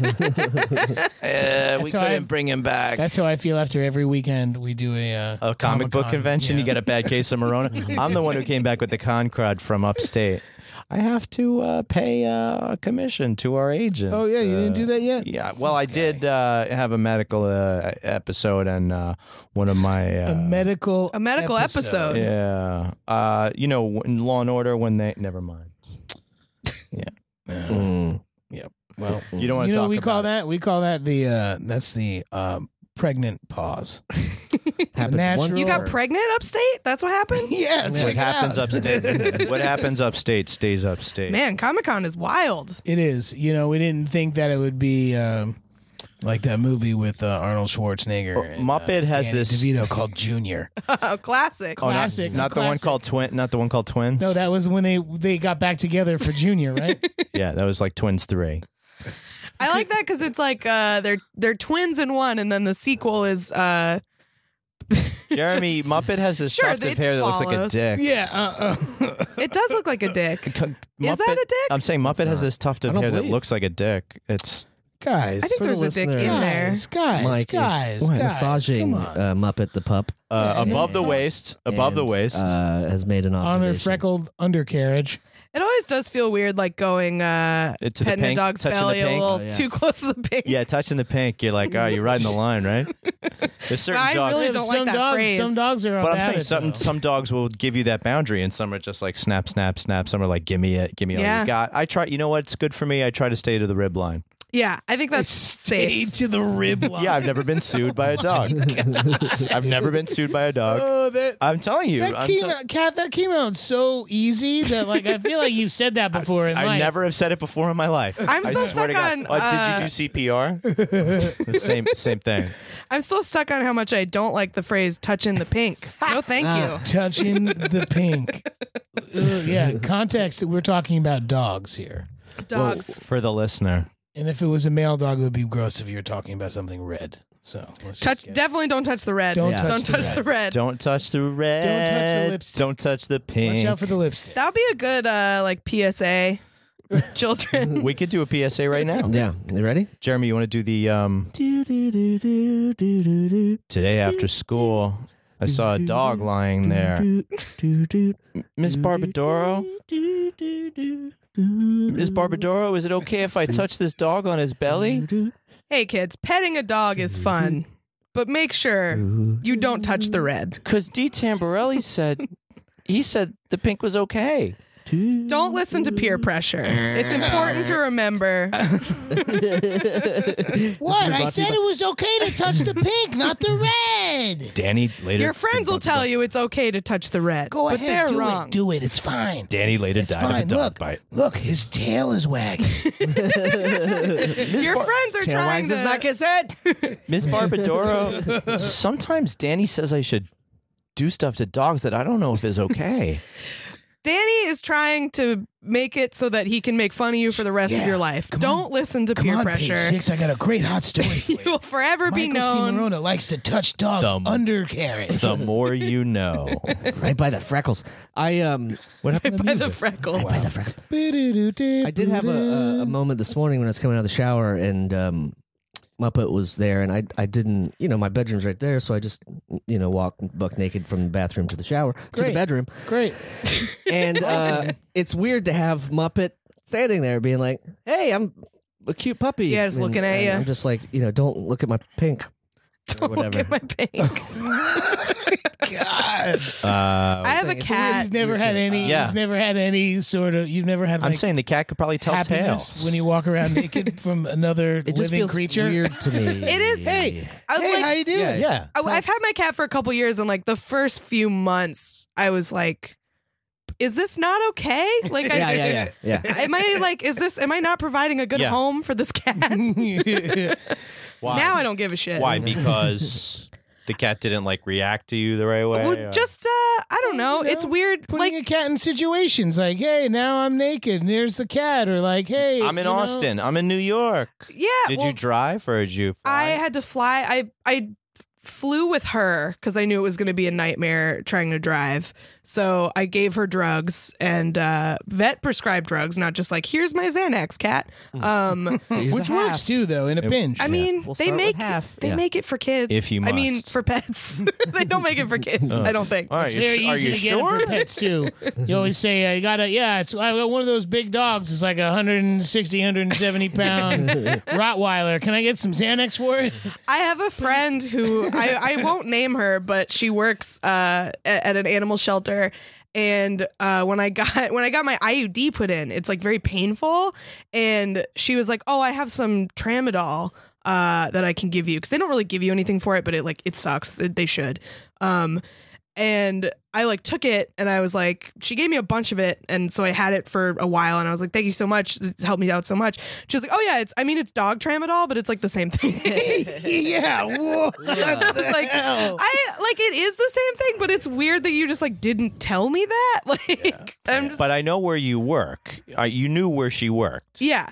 Uh, we how I- couldn't bring him back. That's how I feel after every weekend we do a uh, A comic book Comic-Con. convention, Yeah. you got a bad case of Morona. I'm the one who came back with the con crud from upstate. I have to uh, pay uh, a commission to our agent. Oh yeah, you didn't do that yet. Yeah, well, I did uh, have a medical uh, episode, and uh, one of my uh, A medical A medical episode. yeah, uh, you know, in Law and Order when they never mind. Mm. Well, You don't want you to know talk we call about that we call that the uh, that's the um, pregnant pause. Happens natural- once. You got Sure. pregnant upstate? That's what happened? Yeah, it. check What it happens out. upstate? What happens upstate stays upstate. Man, Comic Con is wild. It is. You know, we didn't think that it would be um, like that movie with uh, Arnold Schwarzenegger. and, Muppet uh, has Danny this- DeVito called Junior. Classic. Oh, not- Classic, not, a the one classic. called twin. Not the one called Twins. No, that was when they they got back together for Junior, right? yeah, that was like Twins three. I like that because it's like uh, they're they're twins in one, and then the sequel is uh, Jeremy, Just- Muppet has this Sure, tuft of it hair that looks like a follows. dick. Yeah. Uh, uh, It does look like a dick. Muppet, Is that a dick? I'm saying Muppet has not. this tuft I of don't hair that believe. looks like a dick. It's guys. I think For the there's a dick listener- in there. guys, guys, Mike guys, is guys, massaging come on. uh, Muppet the pup. uh, Yeah, above the yeah. waist, above the and, waist. Uh, has made an on observation. her freckled undercarriage. It always does feel weird, like going uh, Uh, to the petting a pink, dog's touching the belly a pink. little Oh, yeah. too close to the pink. yeah, touching the pink. You're like, oh, you're riding the line, right? There's certain I dogs. really don't like some that dogs, phrase. Some dogs are. But I'm about saying it, some though. some dogs will give you that boundary, and some are just like snap, snap, snap. Some are like, give me it, give me all Yeah. you got. I try. You know what's good for me? I try to stay to the rib line. Yeah, I think that's Stay safe. to the rib line. Yeah, I've never been sued by a dog. I've never been sued by a dog. Oh, that I'm telling you, that I'm came tell- out, Kat. That came out so easy that like I feel like you've said that before in I life. never have said it before in my life. I'm I still swear to stuck God. on, Oh, did uh, you do C P R? The same same thing. I'm still stuck on how much I don't like the phrase "touching the pink." No, thank Ah. you. touching the pink. Uh, yeah, context. We're talking about dogs here. Dogs. For the listener. And if it was a male dog, it would be gross if you were talking about something red. So let's Touch. just get- Definitely don't touch the red. Don't Yeah. touch Don't the touch red. the red. Don't touch the red. Don't touch the lipstick. Don't touch the pink. Watch out for the lipstick. That would be a good uh, like P S A for children. We could do a P S A right now. Yeah, you ready? Jeremy, you want to do the um today after school? I saw a dog lying there. Miss Barbadoro? Miss Barbadoro, is it okay if I touch this dog on his belly? Hey kids, petting a dog is fun, but make sure you don't touch the red. Because D. Tamborelli said he said the pink was okay. Don't listen to peer pressure. It's important to remember. What? I said it was okay to touch the pink, not the red. Danny later. Your friends will tell you it's okay to touch the red, Go but ahead, they're do wrong. it. Do it. It's fine. Danny later It's died of a fine. dog Look, bite. look, his tail is wagging. Your friends are Tail trying wags to. does not get said. Miss Barbadoro, sometimes Danny says I should do stuff to dogs that I don't know if is okay. Danny is trying to make it so that he can make fun of you for the rest of Yeah, your life. come Don't on. listen to Come peer on, pressure. page six. I got a great hot story for You you. will forever be Michael C. known. Morona likes to touch dogs Dumb. undercarriage. The more you know. Right by the freckles. I um What happened to By the music? freckles. by the freckles. I did have a, a, a moment this morning when I was coming out of the shower, and um, Muppet was there, and I I didn't, you know, my bedroom's right there, so I just, you know, walked buck naked from the bathroom to the shower to the Great. bedroom, Great. and uh, it's weird to have Muppet standing there being like, "Hey, I'm a cute puppy," Yeah, just And- looking at and ya. I'm just like, you know, don't look at my pink. Or Look whatever. at my pink. God. Uh, I have a saying it's cat. He's never had any. Yeah. He's never had any sort of. You've never had. I'm Like, saying the cat could probably tell happiness tales. when you walk around naked from another It just living feels creature. weird to me. It is. Hey, I hey, like- how you doing? Yeah. yeah. I, I've had my cat for a couple years, and like the first few months, I was like, "Is this not okay? Like, I, Yeah, yeah, yeah, yeah. Am I like, is this? Am I not providing a good Yeah. home for this cat? Why? Now I don't give a shit. Why? Because the cat didn't like react to you the right way? Well, or- just uh, I don't know. you know, It's weird. Putting Like, a cat in situations like, hey, now I'm naked, and here's the cat, or like, hey, I'm in you know, Austin. I'm in New York. yeah. Did well, you drive or did you fly? I had to fly. I I flew with her because I knew it was going to be a nightmare trying to drive. So I gave her drugs and uh, vet prescribed drugs, not just like, here's my Xanax, cat. Um, Use which a works half. too, though, in a pinch. I mean, We'll they start with make half. they Yeah. make it for kids. If you I mean, must. for pets. They don't make it for kids. I don't think. All right, It's you very sh- are easy you to get sure? it for pets too. You always say, "I got a yeah." It's I got one of those big dogs. It's like a hundred sixty, hundred seventy pound Rottweiler. Can I get some Xanax for it? I have a friend who I, I won't name her, but she works uh, at, at an animal shelter. And uh, when I got when I got my I U D put in, it's like very painful. And she was like, "Oh, I have some tramadol uh, that I can give you," because they don't really give you anything for it, but it like it sucks. They should. Um, and I like took it, and I was like, she gave me a bunch of it, and so I had it for a while, and I was like, "Thank you so much. It's helped me out so much." She was like, "Oh yeah, it's I mean it's dog tramadol, but it's like the same thing." Yeah. Whoa. I was like, I like it is the same thing, but it's weird that you just like didn't tell me that. Like, I'm just But I know where you work. Uh, you knew where she worked. yeah.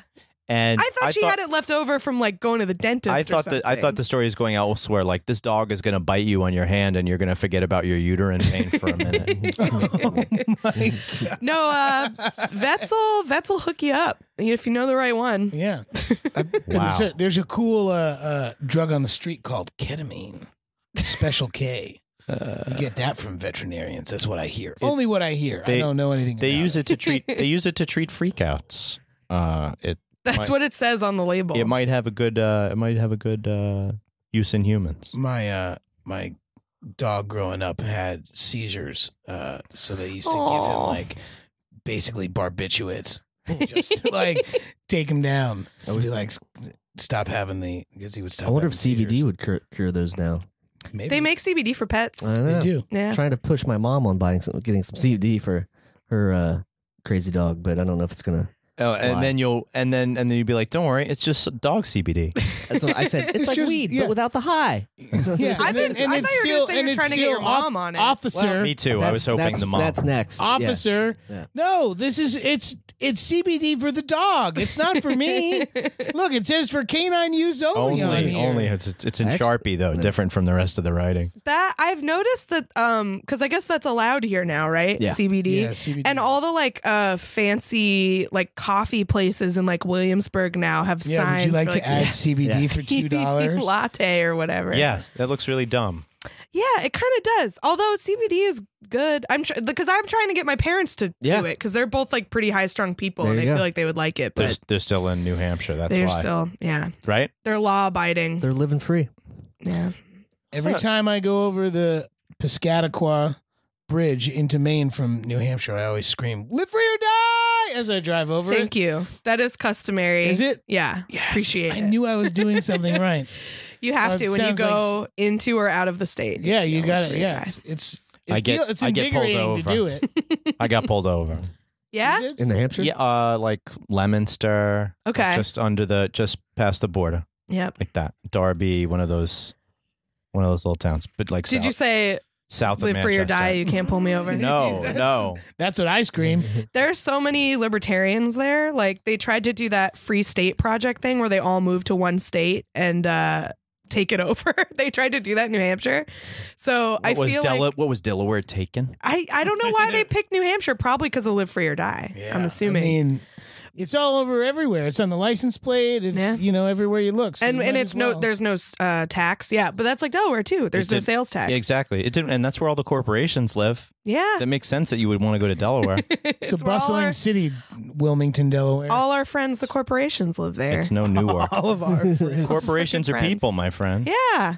And I thought she had it left over from like going to the dentist. I or thought that I something. thought the story is going elsewhere. Like this dog is going to bite you on your hand, and you're going to forget about your uterine pain for a minute. Oh my God. No, uh, vets will vets will hook you up if you know the right one. Yeah. Wow. There's a, there's a cool uh, uh, drug on the street called ketamine, Special K. Uh, You get that from veterinarians. That's what I hear. Only what I hear. they- I don't know anything. They about use it to treat. They use it to treat freakouts. Uh, it That's Might- what it says on the label. it might have a good. Uh, it might have a good uh, use in humans. My uh, my dog growing up had seizures, uh, so they used to give him Aw. like basically barbiturates, just to, like take him down. Just be like, stop having the because he would stop. I wonder if having C B D seizures. would cure, cure those now. Maybe. They make C B D for pets. I don't They know. do. Yeah. Trying to push my mom on buying some, getting some C B D for her uh, crazy dog, but I don't know if it's gonna. Oh, Fly. and then you'll and then and then you'd be like, "Don't worry, it's just dog C B D." That's what I said. It's, It's like just- weed, yeah. but without the high. Yeah, I've and, been- then- and I it's thought you were still gonna say and you're it's trying to get still your mom on it. Officer, Me too. I was That's- hoping that's, the mom. That's next. Yeah. officer. Yeah. No, this is it's it's C B D for the dog. It's not for me. Look, it says for canine use only, on Only, here. only it's it's in Actually- Sharpie though, different from the rest of the writing. That I've noticed that um because I guess that's allowed here now, right? Yeah. C B D. Yeah, C B D. And all the like uh fancy like coffee places in like Williamsburg now have Yeah, signs. would you like for, to add C B D Yeah. for two dollars? latte or whatever? Yeah, that looks really dumb. Yeah, it kind of does. Although C B D is good. I'm tr- because I'm trying to get my parents to Yeah. do it because they're both like pretty high strung people There and I you go. feel like they would like it, They're, but they're still in New Hampshire. That's they're why, still yeah right? they're law abiding. They're living free. Yeah. Every time I go over the Piscataqua Bridge into Maine from New Hampshire, I always scream, "Live free or die!" as I drive over it. Thank you. That is customary. Is it? Yeah. Yes, Appreciate I it. knew I was doing something right. You have Well, it to when you sounds go into or out of the state. Yeah, you know, got it. free Yeah, guy. it's it's, it I get- feel- it's I get pulled invigorating to over. do it. I got pulled over. Yeah. You did? In New Hampshire? Yeah, uh, like Leominster. Okay. Just under the, just past the border, Yep. like that. Darby, one of those, one of those little towns. But like, Did south, you say south of live free or Manchester. die? You can't pull me over. No, no. That's what I scream. There's so many libertarians there. Like they tried to do that free state project thing where they all moved to one state and uh, take it over. They tried to do that in New Hampshire. So I What was feel Dela- like what was Delaware taken? I, I don't know why they picked New Hampshire. Probably because of live free or die. Yeah, I'm assuming. I mean, it's all over everywhere. It's on the license plate. It's Yeah. you know everywhere you look. So and you and might it's as no well. there's no uh, tax. Yeah, but that's like Delaware too. There's It no did- sales tax. Yeah, exactly. It didn't, and that's where all the corporations live. Yeah. That makes sense that you would want to go to Delaware. It's a where all bustling our- city, Wilmington, Delaware. All our friends, the corporations, live there. It's no Newark. All of our friends. Corporations are friends. people, my friend. Yeah.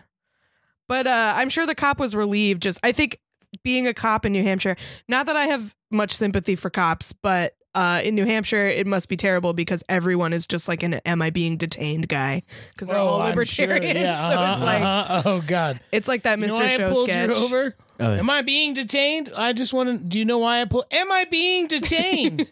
But uh, I'm sure the cop was relieved. Just, I think being a cop in New Hampshire, not that I have much sympathy for cops, but uh, in New Hampshire, it must be terrible because everyone is just like an am I being detained guy because they're all Oh, I'm sure. libertarians. Yeah, So uh-huh, it's like, uh-huh. oh god, it's like that You know Mister why I Show pulled sketch. you over? Oh, yeah. Am I being detained? I just want to. Do you know why I pulled? Am I being detained?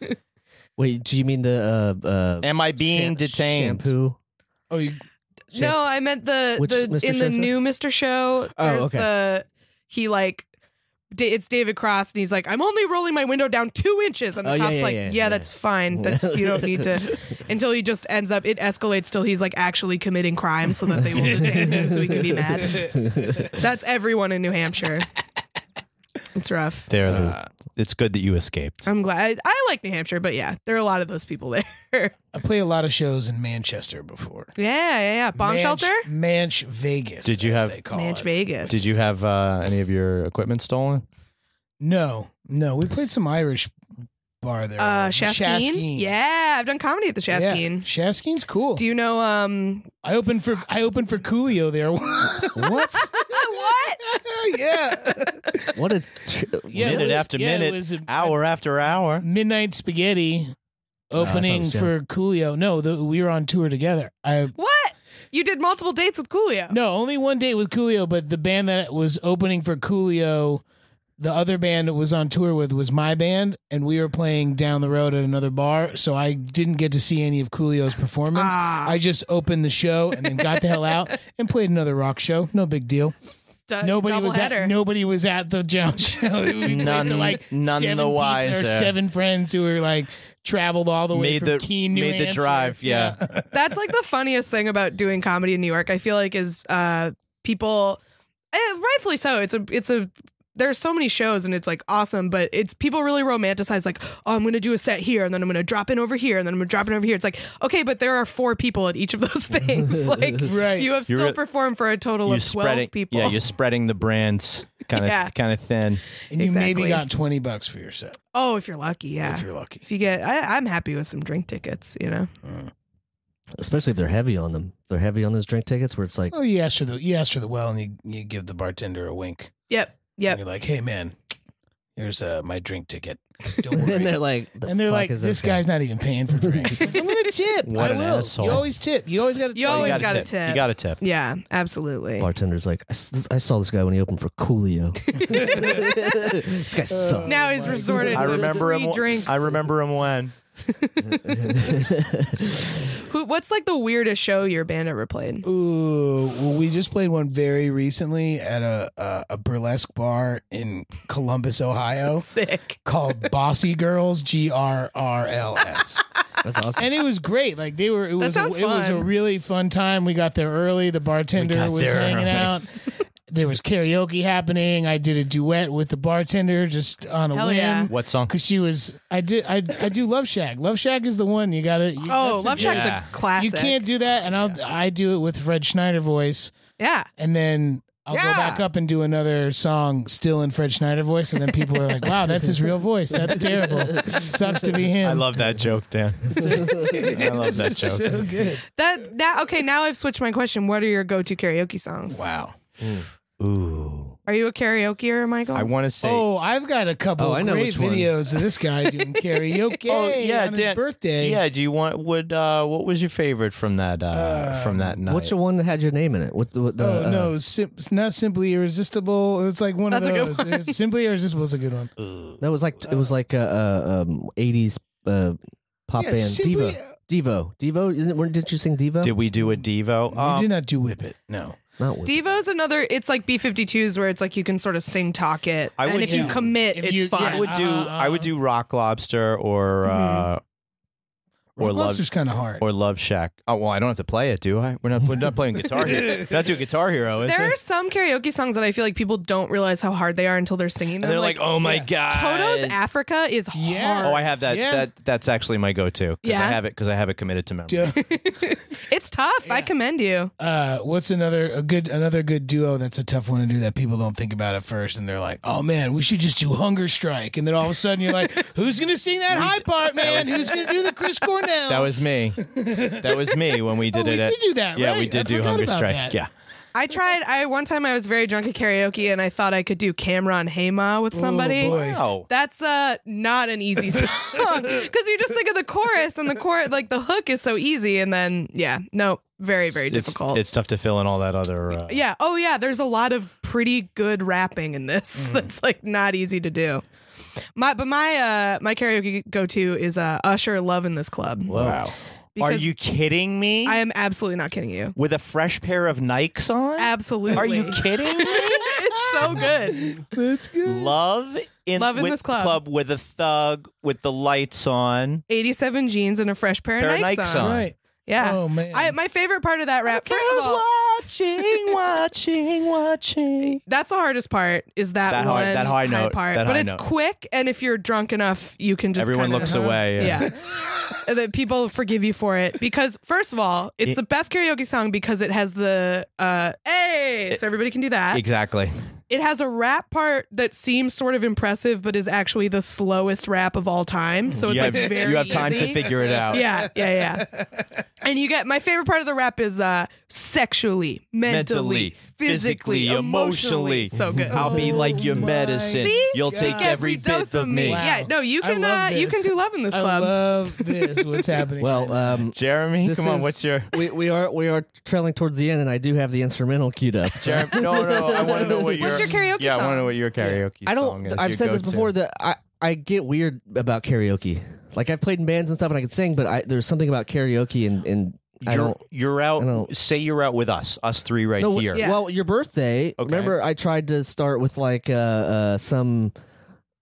Wait, do you mean the uh, uh, Am I being sham- detained? shampoo? oh, you, No, I meant the, Which the Mister in Show the show? new Mister Show. Oh, There's okay. the he like Da- it's David Cross and he's like, I'm only rolling my window down two inches, and the Oh, yeah, cop's yeah, like, yeah, yeah, yeah. that's fine. That's you don't need to until he just ends up. It escalates till he's like actually committing crime, so that they will detain him, so he can be mad. That's everyone in New Hampshire. It's rough. They're the, it's good that you escaped. I'm glad. I, I like New Hampshire, but yeah, there are a lot of those people there. yeah, I play a lot of shows in Manchester before. yeah, yeah. Bomb Manch, shelter, Manch Vegas. Did you as have- they call Manch it. Vegas. Did you have uh, any of your equipment stolen? No, no. We played some Irish bar there. Uh, The Shaskeen? Yeah, I've done comedy at the Yeah. Shaskeen. Shaskeen's cool. Do you know um I opened for I opened for Coolio there. What? what? yeah. What a Yeah, it minute was- after yeah, it minute, was a- hour after hour. Midnight Spaghetti opening was for Coolio. No, the, we were on tour together. I What? You did multiple dates with Coolio. no, only one date with Coolio, but the band that was opening for Coolio, the other band that was on tour with was my band, and we were playing down the road at another bar, so I didn't get to see any of Coolio's performance. Ah. I just opened the show and then got the hell out and played another rock show. No big deal. D- Nobody was doubleheader. at nobody was at the Jones show. We played None- to like none seven the people, or wiser. seven friends who were like traveled all the way Made from the Keene, New made the Hampshire. drive. Yeah. That's like the funniest thing about doing comedy in New York. I feel like is uh, people, eh, rightfully so. It's a it's a there's so many shows and it's like awesome, but it's people really romanticize like, oh, I'm going to do a set here and then I'm going to drop in over here and then I'm going to drop in over here. It's like, okay, but there are four people at each of those things. Like, Right. you have You're still re- performed for a total You're of twelve spreading. people. Yeah, you're spreading the brands kind of Yeah. kind of thin. And you Exactly. maybe got twenty bucks for your set. Oh, if you're lucky, yeah. If you're lucky. If you get, I, I'm happy with some drink tickets, you know? Especially if they're heavy on them. They're heavy on those drink tickets where it's like, Oh, you ask for the you ask for the well, and you, you give the bartender a wink. Yep. And Yep. you're like, hey man, here's uh, my drink ticket. Don't worry. and they're like, the and they're fuck like, is this guy? guy's not even paying for drinks. I'm gonna tip. What I an will. asshole. You always tip. You always got to. You always gotta gotta tip. tip. You got to tip. Yeah, absolutely. Bartender's like, I, s- I saw this guy when he opened for Coolio. This guy sucks. Now he's resorted I to remember free him. drinks. I remember him when. Who, what's like the weirdest show your band ever played? Ooh, well, we just played one very recently at a a, a burlesque bar in Columbus, Ohio, Sick. called Bossy Girls, G R R L S. That's awesome. And it was great. Like they were, it was, a, sounds it was a fun. really fun time. We got there early. The bartender got was there hanging early. out. There was karaoke happening. I did a duet with the bartender just on a Hell whim. yeah. What song? Cause she was, I did, I, I do Love Shack. Love Shack is the one you gotta. You, Oh, that's a- Love Shack's Yeah. a classic. You can't do that, and I'll, I do it with Fred Schneider voice, Yeah. and then I'll Yeah. go back up and do another song still in Fred Schneider voice, and then people are like, "Wow, that's his real voice. That's terrible. Sucks to be him." I love that joke, Dan. I love that joke. So good. That now okay. Now I've switched my question. What are your go-to karaoke songs? Wow. Ooh. Are you a karaokeer, Michael? I want to say. Oh, I've got a couple Oh, I know great which one. videos of this guy doing karaoke Oh, yeah, on Dan- his birthday. Yeah. Do you want? Would uh, what was your favorite from that? Uh, from that night? What's the one that had your name in it? What the, what the, Oh uh, no, sim- it's not Simply Irresistible. It was like one That's a of good those. one. It was Simply Irresistible was a good one. That was like it was like a, uh um, eighties uh, pop Yeah, band Simply- Devo. Devo. Devo. Isn't it, didn't you sing Devo? Did we do a Devo? You Um, did not do Whip It. No. Not with Devo's another. It's like B fifty-twos where it's like you can sort of sing talk it, I and would if you do- commit, if it's you- fun. I would do. Uh, I would do Rock Lobster or uh, or Rock Love Lobster's kind of hard. or Love Shack. Oh well, I don't have to play it, do I? We're not. We're not playing Guitar Hero. We're not doing Guitar Hero, is There it? are some karaoke songs that I feel like people don't realize how hard they are until they're singing And them. they're like, "Oh my god!" Toto's Africa is Yeah. hard. Oh, I have that. Yeah. That that's actually my go-to. 'Cause Yeah? I have it because I have it committed to memory. Yeah. It's tough. I commend you. Uh, what's another a good another good duo that's a tough one to do that people don't think about at first, and they're like, "Oh man, we should just do Hunger Strike," and then all of a sudden you're like, "Who's gonna sing that high part, man? Who's gonna do the Chris Cornell?" That was me. That was me when we did Oh, it. we at, did do that, Yeah, right? we did I do forgot Hunger about Strike. that. Yeah. I tried. I one time I was very drunk at karaoke and I thought I could do Cameron Hema with somebody. Oh, boy. Wow. That's uh not an easy song because you just think of the chorus and the chorus, like the hook is so easy, and then yeah, no, very very It's, difficult. it's tough to fill in all that other. Uh, yeah. Oh yeah. There's a lot of pretty good rapping in this. That's like not easy to do. My but my uh my karaoke go to is uh Usher "Love in This Club." Wow. Are because you kidding me? I am absolutely not kidding you. With a fresh pair of Nikes on? Absolutely. Are you kidding me? It's so good. That's good. Love in, Love in with This Club. with a thug with the lights on. eighty-seven jeans and a fresh pair, Pair of of Nikes, Nikes on. on. Right. Yeah. Oh man. I, my favorite part of that rap, first Girls of all, watching, watching, watching. that's the hardest part is that, That one high- that high note, part. that but high it's note. quick, and if you're drunk enough, you can just Everyone kinda- looks away. Yeah. And then people forgive you for it because, first of all, it's It- the best karaoke song because it has the uh, hey, so everybody can do that. Exactly. It has a rap part that seems sort of impressive, but is actually the slowest rap of all time. So it's you like have, very you have time easy. to figure it out. Yeah, yeah, yeah. And you get my favorite part of the rap is uh, sexually, mentally, physically, emotionally. So good. I'll be like your Oh my medicine. See? You'll take every bit of me. Wow. Yeah, no, you I can love uh, you this. can do Love in This I Club. love this. What's happening? Well, um, Jeremy, this come on. is- What's your we we are we are trailing towards the end, and I do have the instrumental queued up. so- Jeremy? No, no. I want to know what your What's your karaoke Yeah, I want song? to know what your karaoke I song don't. is. I've your said this go-to. before that I I get weird about karaoke. Like I've played in bands and stuff, and I can sing, but I, there's something about karaoke and and I You're, don't. you're I out. don't- Say you're out with us, us three right No, here. Yeah. well, your birthday. Okay. Remember, I tried to start with like uh, uh some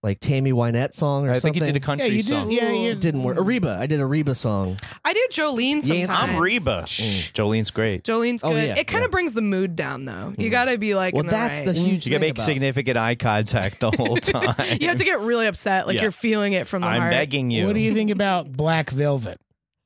like Tammy Wynette song or I something. think you did a country Yeah, you song. did. Yeah, It you didn't work. Ariba. I did a Reba song. I do Jolene Yancey. sometimes. I'm Reba. Mm, Jolene's great. Jolene's Oh, good. yeah, it kind of yeah. brings the mood down, though. You got to be like, Well, in the that's right. the huge You thing can make about- significant eye contact the whole time. You have to get really upset, like Yeah. you're feeling it from the I'm heart. begging you. What do you think about Black Velvet?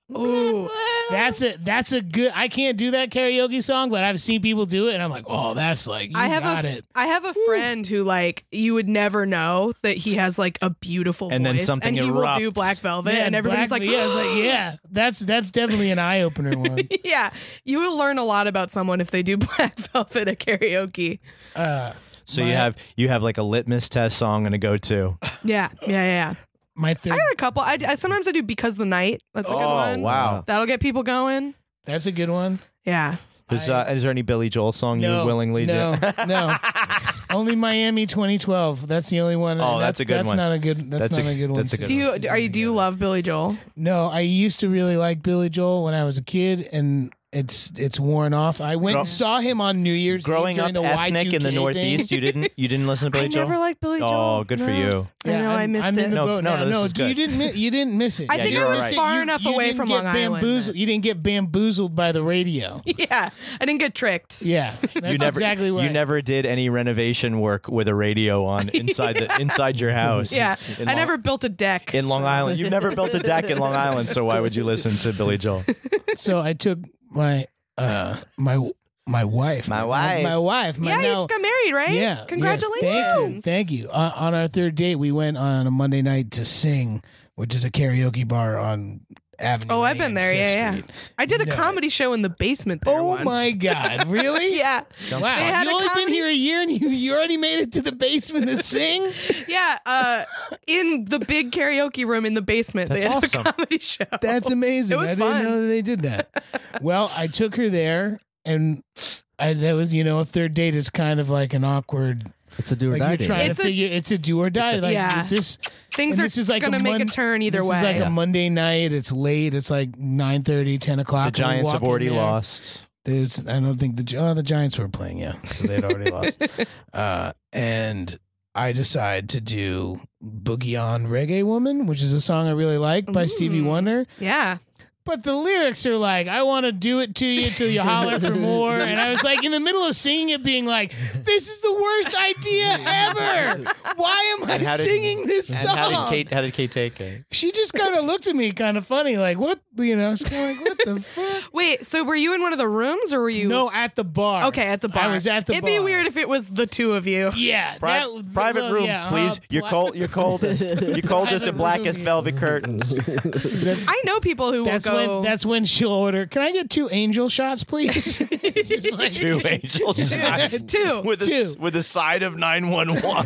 Ooh, That's a that's a good. I can't do that karaoke song, but I've seen people do it, and I'm like, oh, that's like you I have got a it. I have a friend who like you would never know that he has like a beautiful And then voice, something and he will do erupts. Black Velvet, Yeah, and everybody's Black- like, yeah, it's like yeah, that's that's definitely an eye opener one. yeah, you will learn a lot about someone if they do Black Velvet at karaoke. Uh, So My- you have you have like a litmus test song and a go-to. Yeah, yeah, yeah. yeah. my third. I got a couple. I, I sometimes I do Because the Night. That's a good Oh, one. wow. That'll get people going. That's a good one. Yeah. Is, uh, is there any Billy Joel song No, you willingly no, do? no. Only Miami twenty twelve. That's the only one. Oh, that's a good that's one. not a good. That's, That's not a- a, good one. that's a to- good Do you to are you do you together. love Billy Joel? No, I used to really like Billy Joel when I was a kid, and it's it's worn off. I went Grow- and saw him on New Year's Growing Eve up during the Y two K ethnic in the thing. Northeast, you didn't you didn't listen to Billy I Joel? never liked Billy Joel. Oh, good for No. you. I know I I'm- missed I'm it. in the No, boat no, now. no, this No, is good. you didn't. mi- You didn't miss it. I Yeah, think you're I was right. far You- enough you away didn't from get Long Island. bamboozled. You didn't get bamboozled by the radio. Yeah, I didn't get tricked. Yeah, that's You never exactly right. you never did any renovation work with a radio on inside the inside your house. Yeah, in I Long- never built a deck in Long so- Island. You've never built a deck in Long Island, so why would you listen to Billy Joel? So I took my uh my my wife. My wife. My wife. My Yeah, you now- just got married, right? Yeah. yes, Congratulations. thank you. Thank you. On, on our third date, we went on a Monday night to Sing, which is a karaoke bar on Avenue. Oh, A I've been and there. Fifth Yeah, yeah. Street. I did a No. comedy show in the basement there Oh once. my God! Really? Yeah. Wow. They had You a only been comedy- here a year and you, you already made it to the basement to sing? Yeah, uh, in the big karaoke room in the basement, That's they had awesome. a comedy show. That's amazing. It was I didn't fun. know that they did that. Well, I took her there, and I, that was, you know, a third date is kind of like an awkward. It's a do or Like die you're date. trying It's to a- figure it's a do or die. It's a- like Yeah. is this Things and are this is like going to a make a Mon- turn either this way. is like Yeah. a Monday night. It's late. It's like nine thirty, ten o'clock. The and we Giants walk have in already there. lost. There's, I don't think the Gi- oh, the Giants were playing, yeah, so they'd already lost. Uh, and I decide to do "Boogie On Reggae Woman," which is a song I really like by Stevie Mm. Wonder. Yeah. But the lyrics are like, "I want to do it to you till you holler for more," and I was like, in the middle of singing it, being like, "This is the worst idea ever. Why am I And how did- singing this And song?" how did Kate how did Kate take it? She just kind of looked at me, kind of funny, like, "What?" You know, she's kinda like, "What the fuck?" Wait, so were you in one of the rooms or were you? No, at the bar. Okay, at the bar. I was at the It'd bar. be weird if it was the two of you. Yeah, Pri- that- private well, room, yeah, please. uh, your pla- cold, your coldest, your coldest and Private blackest room, yeah. velvet curtains. That's, I know people who that's will go. when that's when she'll order. Can I get two angel shots, please? Just like- Two angel shots two. with a Two. with a side of nine one one.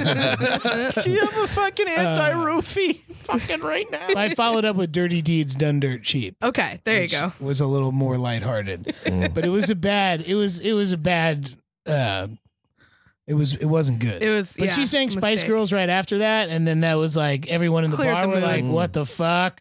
Do you have a fucking anti roofie? fucking right now. I followed up with "Dirty Deeds Done Dirt Cheap." Okay, there you which go. Was a little more lighthearted, but it was a bad. It was it was a bad. Uh, it was it wasn't good. It was. But yeah, she sang Spice mistake. Girls right after that, and then that was like everyone in the Cleared bar the were mood. like, "What the fuck?"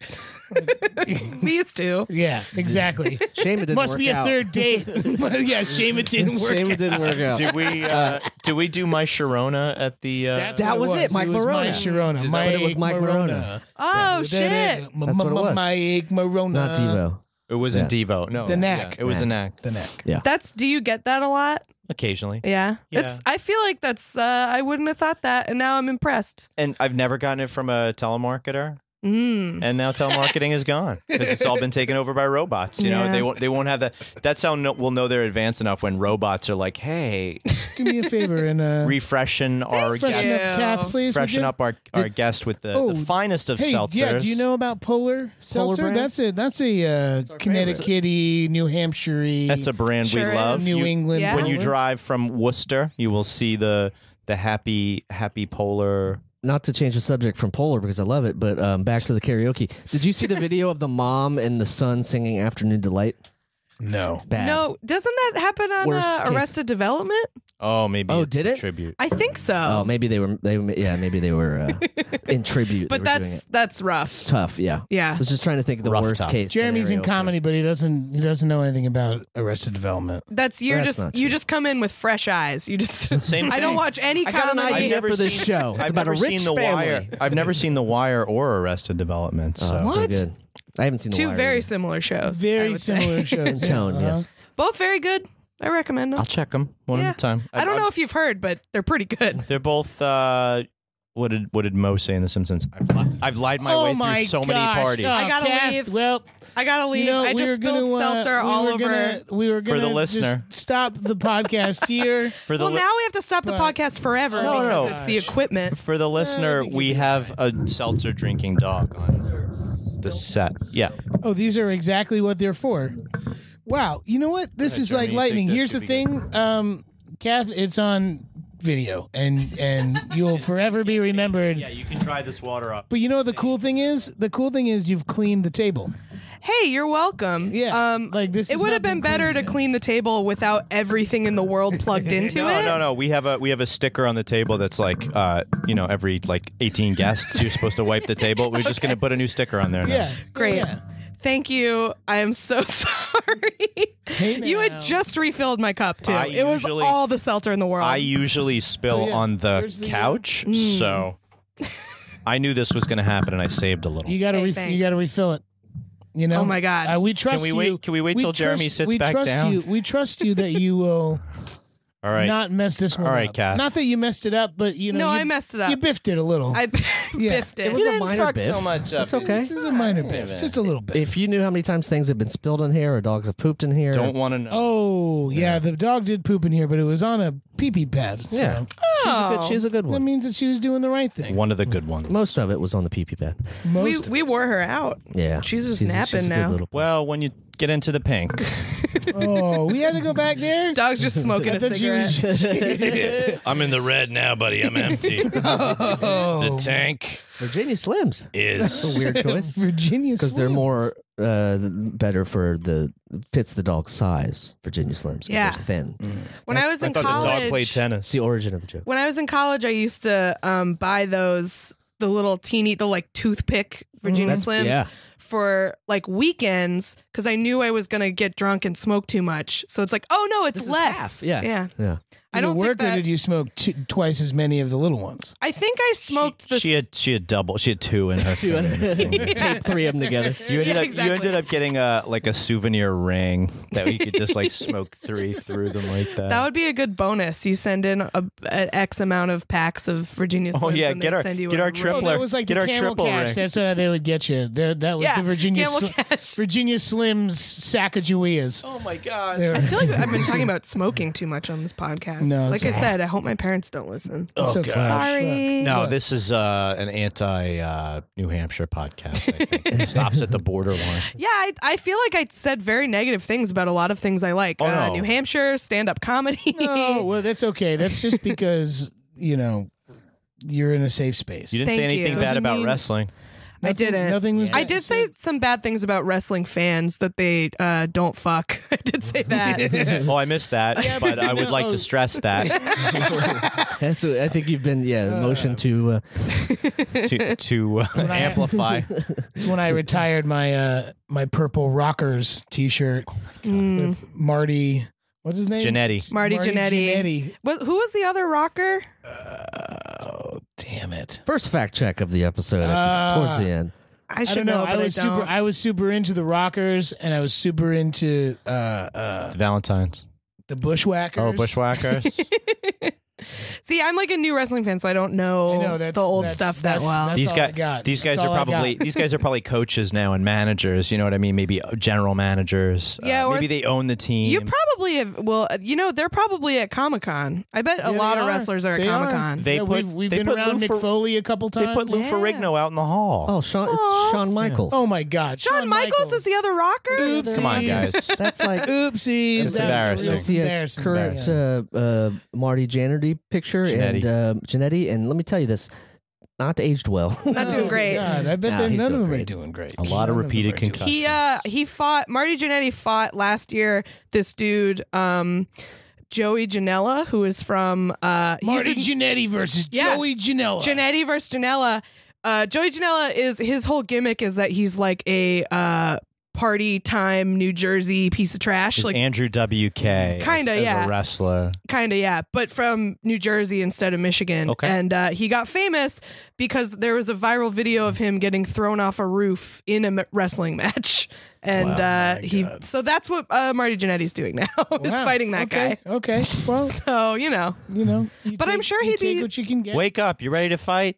These two. Yeah, exactly. Shame it didn't Must work be a out. third date. Yeah, shame it didn't work. Shame it out. didn't work out. Did we uh, did we do my Sharona at the? Uh, That's That what was it, Mike was Morona. Mike Sharona. Is that what it was, Mike Morona? Oh shit! That's what it was. Mike Morona. Not Devo. it wasn't Devo. No, The Knack. Yeah, it was a knack. The neck. That's. Do you get that a lot? Occasionally, Yeah. Yeah. It's. I feel like that's. Uh, I wouldn't have thought that, and now I'm impressed. and I've never gotten it from a telemarketer. Mm. And now telemarketing is gone because it's all been taken over by robots. You know, Yeah. they won't they won't have that. That's how no, we'll know they're advanced enough when robots are like, "Hey, Do me a favor and uh, refreshen our freshen Yeah. up guest, Kath, please. would freshen you? up our, our guest with the, Oh, the finest of Hey, seltzers." yeah. Do you know about Polar Seltzer? brand? That's a that's a uh, Connecticut, New Hampshire, That's a brand Sure we is. love. New You- England. Yeah. When you Polar. drive from Worcester, you will see the the happy happy Polar. Not to change the subject from Polar because I love it, but um, back to the karaoke. Did you see the video of the mom and the son singing "Afternoon Delight"? no. Bad. No, doesn't that happen on Worst uh, case. Arrested Development? Oh, maybe. Oh, it's did a it? Tribute. I think so. Oh, maybe they were. They were- yeah, maybe they were uh, in tribute. but They were doing that's it. that's rough. It's tough. Yeah. Yeah. I was just trying to think of the Rough worst tough. case. Jeremy's in scenario for- comedy, but he doesn't he doesn't know anything about Arrested Development. That's you're That's just not you true. just come in with fresh eyes. You just Same I don't thing. watch any I got an comedy. idea never for this seen- show. It's I've about a never rich seen The family. Wire. I've never seen The Wire or Arrested Development. So. Oh, it's so What? good. I haven't seen The Two Wire very either. similar shows. I Very would say. similar shows. in tone. yeah, uh-huh. Yes. Both very good. I recommend them. I'll check them one Yeah. at a time. I don't know if you've heard, but they're pretty good. They're both. Uh, what did What did Mo say in The Simpsons? I've, li- I've lied my oh way my through so gosh. many parties. Oh, I gotta Kath, leave. Well, I gotta leave. you know, I we just were gonna, spilled uh, seltzer we all were over. Gonna, we were For gonna the just listener. stop the podcast here. For the well, li- now we have to stop the But- podcast forever No, because no. it's the equipment. for the listener, think we you'd be have a seltzer drinking dog on the set. Yeah. Oh, these are exactly what they're for. Wow. You know what? This Yeah, is Jeremy, like you lightning. think this Here's the should be thing, um, Kath. It's on video, and and you'll forever be remembered. Yeah, you can try this water up. But you know what the cool thing is? The cool thing is you've cleaned the table. Hey, you're welcome. Yeah, Um, like this It has would not have been been better cleaned to yet. clean the table without everything in the world plugged into No, it. no, no. We have a we have a sticker on the table that's like, uh, you know, every like eighteen guests, you're supposed to wipe the table. We're just gonna put a new sticker on there. now. Yeah. Great. Yeah. Thank you. I am so sorry. Hey, You now. had just refilled my cup too. I it was usually- all the seltzer in the world. I usually spill Oh, yeah. on the Where's the, uh, couch, so I knew this was gonna happen, and I saved a little. You gotta Hey, ref- thanks. you gotta refill it. You know. Oh my God. Uh, we trust Can we you. wait- can we wait till Jeremy trust- sits we back trust down? You. We trust you that you will All right. not mess this one All right, up. Kath. Not that you messed it up, but you know. No, you, I messed it up. You biffed it a little. I Yeah. biffed it. It was a minor fuck biff. so much up. It's okay. This is a minor biff, just a little bit. If you knew how many times things have been spilled in here or dogs have pooped in here, Don't want to know. Oh, yeah, the dog did poop in here, but it was on a pee-pee pad. So yeah, she's a good. Oh. She's a good that one. means that she was doing the right thing. One of the good ones. Most of it was on the pee pee pad. we Most we wore her out. Yeah, She's just she's, napping she's a good now. little- Well, when you get into the pink, Oh, we had to go back there? Dog's just smoking I a thought she cigarette. was- I'm in the red now, buddy. I'm empty. The tank Virginia Slims. That's is a weird choice Virginia because they're Slims. more uh, better for the fits the dog's size. Virginia Slims. 'cause Yeah. they're thin. When I was I in thought college, the dog played tennis. It's the origin of the joke. when I was in college, I used to um, buy those the little teeny the like toothpick Virginia That's- Slims yeah. for like weekends because I knew I was gonna get drunk and smoke too much. So it's like, oh no, it's This is less. half. Yeah. yeah. Yeah. I Did it don't work, think that. or did you smoke two, twice as many of the little ones? I think I smoked she, this. she had she had double. She had two in her. Two finger. Tape three of them together. You ended Yeah, up exactly. you ended up getting a like a souvenir ring that you could just like smoke three through them like that. That would be a good bonus. You send in a, an X amount of packs of Virginia Slims. Oh, yeah, and get they our- send you get a our ring. triple- Oh, that was like Get the our Camel triple Cash. ring. That's what they would get you. That, that was Yeah, the Virginia Camel Sli- Cash. Virginia Slims Sacagaweas. oh my god. They're- I feel like I've been talking about smoking too much on this podcast. No, like it's I okay. said, I hope my parents don't listen. It's Oh, okay. gosh. Sorry. No, Look. this is uh, an anti uh, New Hampshire podcast. I think. It stops at the borderline. Yeah, I, I feel like I said very negative things about a lot of things I like. Oh, uh, no. New Hampshire, stand-up comedy. No, well, that's okay. That's just because, you know, you're in a safe space. You didn't Thank say anything you. bad Doesn't about mean- wrestling. I Nothing- didn't. Nothing was I bad. did say some bad things about wrestling fans that they uh, don't fuck. I did say that. Oh, I missed that, Yeah, but but I would no. like to stress that That's a, I think you've been yeah motion to uh, to, to uh, I- amplify. It's when I retired my uh, my purple Rockers T-shirt Mm. with Marty. What's his name? Janetti. Marty, Jannetty. Jannetty. Was, who was the other rocker? Oh, damn it! first fact check of the episode at the, Uh, towards the end. I I should don't know. know, but I was I super. don't. I was super into the Rockers, and I was super into uh, uh, Valentine's. the Bushwhackers. Oh, Bushwhackers. See, I'm like a new wrestling fan, so I don't know, I know that's the old that's- stuff that that's- well. that's these all guys, I got. these guys That's are all I got. probably these guys are probably coaches now and managers. You know what I mean? Maybe general managers. Yeah, Uh, or maybe they own the team. You probably have. Well, you know, they're probably at Comic Con. I bet a Yeah, lot they of are. wrestlers are at They are. Comic Con. They Yeah, put- we've, we've they been put around Lou Mick Fer- Foley a couple they times. put Lou Yeah. Ferrigno out in the hall. Oh, Shawn, it's Shawn Michaels. Oh my God, Shawn Michaels is the other rocker. Oopsies. Come on, guys. That's like Oopsies. It's That's embarrassing. real You'll see a embarrassing, current yeah. uh, uh, Marty Jannetty picture Jannetty. and uh, Jannetty, and let me tell you this, not aged well. Not doing Oh, great. God, I bet Nah, they're- he's none doing of them are great. doing great. A lot of None them repeated are doing concussions. He uh he fought Marty Jannetty fought last year this dude um Joey Janela, who is from uh, he's Marty in- Jannetty versus Yeah. Joey Janela. Janetti versus Janela. Uh, Joey Janela is his whole gimmick is that he's like a uh, party time New Jersey piece of trash, Is like Andrew W K as- Kinda, as, yeah. a wrestler. kind of yeah, but from New Jersey instead of Michigan. Okay. And uh, he got famous because there was a viral video of him getting thrown off a roof in a m- wrestling match. And Wow, uh, my he, God. so that's what uh, Marty Jannetty's doing now is Wow. fighting that okay. guy. Okay. Well, So you know, you know. you But I'm take- sure you he'd take be- what you can get. Wake up! You ready to fight?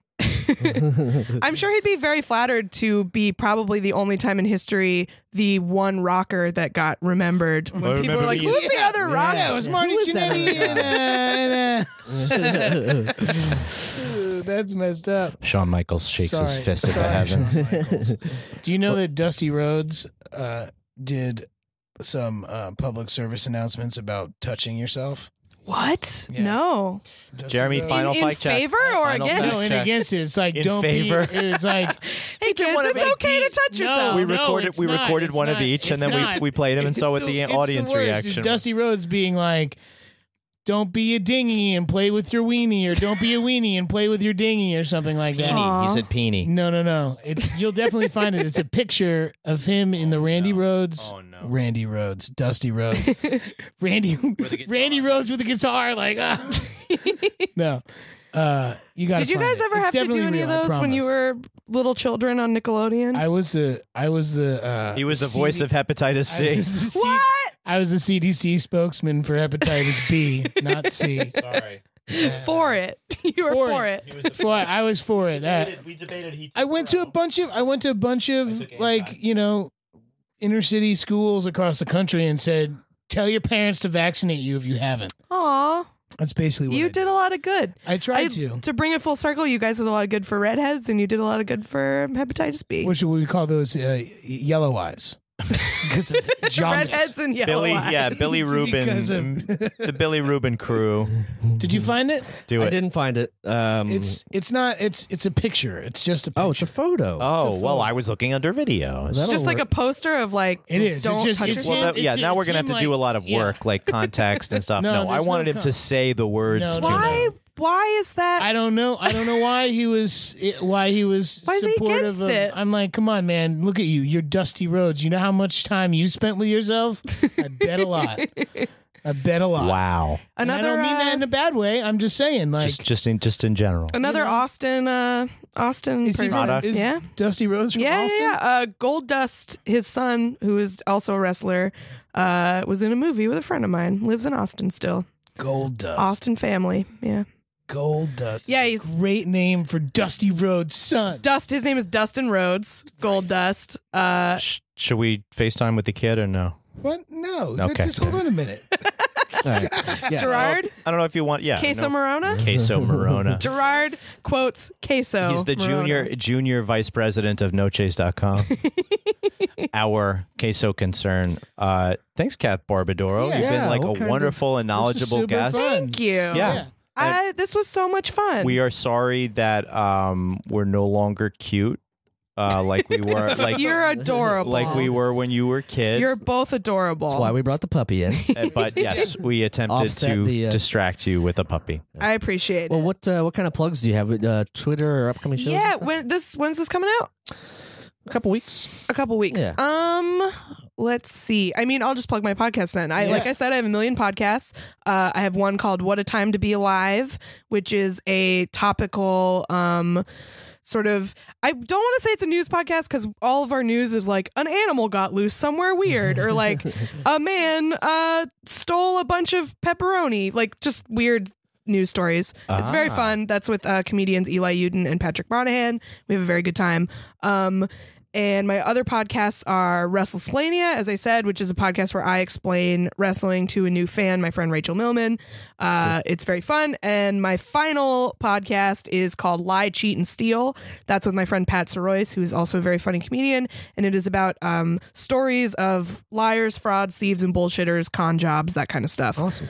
I'm sure he'd be very flattered to be probably the only time in history the one rocker that got remembered when I people were remember like, the- "Who's the Yeah. other rocker?" Yeah, it was Marty Who is that Jannetty. and, uh, and, uh, That's messed up. Shawn Michaels shakes his Sorry. fist at the Sorry, heavens. Shawn Michaels. Do you know that Dusty Rhodes uh, did some uh, public service announcements about touching yourself? What? Yeah. No. Dusty Jeremy, Rhodes- final in fight check. favor or Final against? fact No, and check. against it. It's like In don't favor? be. It's like Hey kids, wanna it's make okay the- to touch No, yourself. we no, recorded it's we not. recorded It's one of not. each, and It's then not. we we played them and saw what It's the it's audience worst. reaction. It's was. Dusty Rhodes being like, "Don't be a dingy and play with your weenie," or "Don't be a weenie and play with your dingy," or something like that. Aw. He said peenie. No, no, no. It's you'll definitely find it. It's a picture of him in the Randy Rhodes. Oh, no. Randy Rhodes, Dusty Rhodes, Randy, Randy Rhodes with a guitar. Like, ah. no, uh, you got. Did you guys ever have to do any of those when you were little children on Nickelodeon? I was the. I was the. Uh, He was the C D voice of hepatitis I C. was the C- what? I was the C D C spokesman for hepatitis B, not C. Sorry. For it. You were For for, it. it. For I was for it. Uh, We debated. He I went to a bunch of. I went to a bunch of like you know, inner city schools across the country and said, "Tell your parents to vaccinate you if you haven't." Aw, That's basically what you I did a lot of good. I tried I- to. To bring it full circle, you guys did a lot of good for redheads and you did a lot of good for hepatitis B. What should we call those? Uh, yellow eyes. Because of jaundice. Redheads and yellow Billy, eyes. yeah, Billy Rubin, Because of- the Billy Rubin crew. Did you find it? Do I it. didn't find it. Um, It's it's not. It's it's a picture. It's just a picture. oh, it's a photo. Oh It's a well, photo. I was looking under videos. That'll Just like a work. poster of like, It is. It's don't just- touch it's yourself. Well, him- that, yeah, it's- now we're it's gonna have him to do like- a lot of yeah. work, like context and stuff. No, No, I there's wanted no him con- to say the words. No, to no, me. Why? Why is that? I don't know. I don't know why he was why he was Why is he supportive against of. it? I'm like, come on, man. Look at you. You're Dusty Rhodes. You know how much time you spent with yourself? I bet a lot. I bet a lot. Wow. And Another. I don't mean uh, that in a bad way. I'm just saying, like, Just, just in, just in general. Another you know? Austin, uh, Austin is he person. from, is yeah, Dusty Rhodes from yeah, Austin? yeah, yeah. Uh, Gold Dust, his son, who is also a wrestler, uh, was in a movie with a friend of mine. Lives in Austin still. Gold Dust. Austin family. Yeah, Gold Dust. Yeah, It's a he's- great name for Dusty Rhodes' son. Dust. His name is Dustin Rhodes. Gold Dust. Uh, Sh- should we FaceTime with the kid or no? What? No. Okay. Just hold on a minute. All right. Yeah. Gerard I don't know if you want. Yeah. Queso no. Morona. Queso Morona. Gerard quotes Queso. He's the Morona. junior junior vice president of no chase dot com. Our queso concern. Uh, thanks, Kath Barbadoro. Yeah. You've been Yeah, like what a kind of- wonderful and This is knowledgeable super guest. fun. Thank you. Yeah. I, this was so much fun. We are sorry that um, we're no longer cute, uh, like we were, like You're adorable. like we were when you were kids. You're both adorable. That's why we brought the puppy in. Uh, but yes, we attempted Offset to the, uh, distract you with a puppy. I appreciate Well, it. what uh, what kind of plugs do you have? Uh, Twitter or upcoming shows? and Yeah, stuff? when this when's this coming out? a couple weeks. A couple weeks. Yeah. Um, let's see. I mean, I'll just plug my podcast then. I Yeah. like I said, I have a million podcasts. Uh, I have one called "What a Time to Be Alive," which is a topical, um, sort of. I don't want to say it's a news podcast because all of our news is like an animal got loose somewhere weird, or like a man uh stole a bunch of pepperoni, like just weird news stories. It's very Ah. fun. That's with uh, comedians Eli Uden and Patrick Monahan. We have a very good time. Um, and my other podcasts are WrestleSplania, as I said, which is a podcast where I explain wrestling to a new fan, my friend Rachel Millman. Uh, it's very fun. And my final podcast is called Lie, Cheat, and Steal. That's with my friend Pat Sorois, who is also a very funny comedian. And it is about um, stories of liars, frauds, thieves, and bullshitters, con jobs, that kind of stuff. Awesome. Yeah,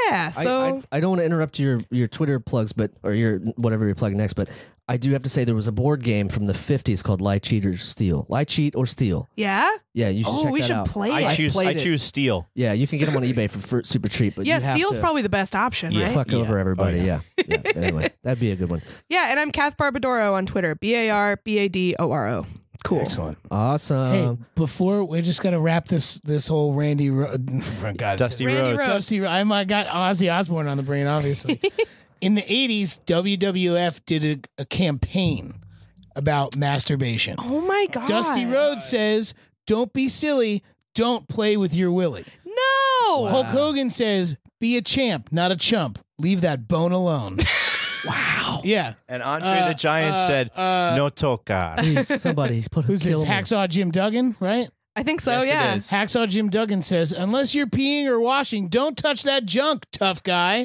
Yeah. I- So I, I don't want to interrupt your, your Twitter plugs, but or your whatever you're plugging next, but I do have to say there was a board game from the fifties called Lie, Cheat, or Steal. Lie, Cheat, or Steal. yeah. Yeah, you should Oh, check we that should out. play I it. I choose. I played it. choose steel. Yeah, you can get them on eBay for, for super cheap. But Yeah, you have Steel's to probably the best option, Yeah. right? fuck Yeah. over everybody. Oh, yeah. yeah. Anyway, that'd be a good one. Yeah, and I'm Kath Barbadoro on Twitter. B A R B A D O R O. Cool. Excellent. Awesome. Hey, before we just gotta wrap this this whole Randy Ro- God, Dusty Randy Rhodes. Rhodes. Dusty. Ro- I I got Ozzy Osbourne on the brain, obviously. In the eighties, W W F did a, a campaign about masturbation. Oh my god. Dusty Rhodes says, "Don't be silly. Don't play with your willy." No. Hulk Hogan says, "Be a champ, not a chump. Leave that bone alone." Wow. Yeah. And Andre Uh, the Giant uh, said, uh, "No toca." Please, somebody put Who's this? kill me. Hacksaw Jim Duggan, right? I think so, Yes, it yeah. is. Hacksaw Jim Duggan says, "Unless you're peeing or washing, don't touch that junk, tough guy."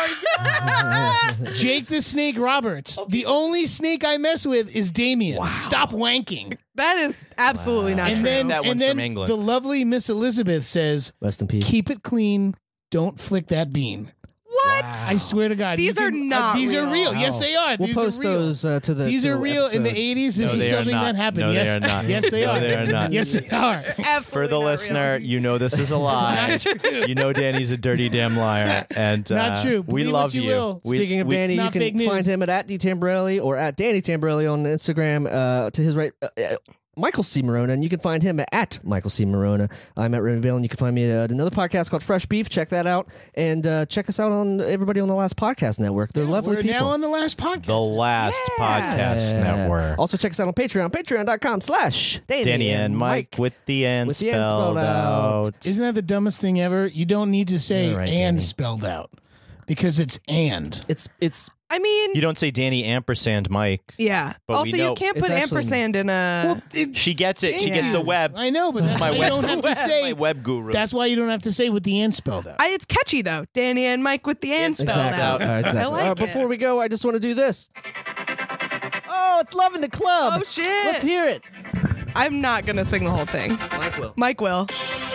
Jake the Snake Roberts. The only snake I mess with is Damien. Stop wanking. That is absolutely not And true. then, That and one's then from England. the lovely Miss Elizabeth says, Rest in peace. "Keep it clean. Don't flick that bean." what? I swear to God, These you are can- not uh, these are real. real. Yes, they are. We'll these post are real. those uh, to the. These to are the real in the episode. eighties. This No, is they are something not. that happened. No, they yes, are not. yes, they No, are. they are not. Yes, they are. Absolutely For the not listener, real. you know this is a lie. You know Danny's a dirty damn liar, and uh, Not true. we Believe what love you you. will. We- Speaking of we- Danny, you not can fake news. find him at, at D Tamborelli or at Danny Tamborelli on Instagram. Uh, to his right, uh, uh, Michael C. Morona, and you can find him at Michael C. Morona. I'm at Remy Bale, and you can find me at another podcast called Fresh Beef. Check that out, and uh, check us out on everybody on the Last Podcast Network. They're lovely We're people. now on the last podcast. the last podcast Yeah. network. Also, check us out on Patreon, patreon.com slash Danny, Danny and Mike with the N With the spelled, N spelled out. out. Isn't that the dumbest thing ever? You don't need to say All right, "and" Danny. spelled out because it's "and." It's it's I mean, You don't say Danny ampersand Mike. yeah. But we Also, know- you can't It's put actually- ampersand in a. She gets it. She gets Yeah. the web. I know, but that's My why web, you don't have to my say. web guru. That's why you don't have to say with the "and" spelled out. I, it's catchy though. Danny and Mike with the and spelled exactly. out. Uh, exactly. I like Uh, it. before we go, I just want to do this. Oh, it's Love in the Club. Oh shit! Let's hear it. I'm not gonna sing the whole thing. Mike will. Mike will.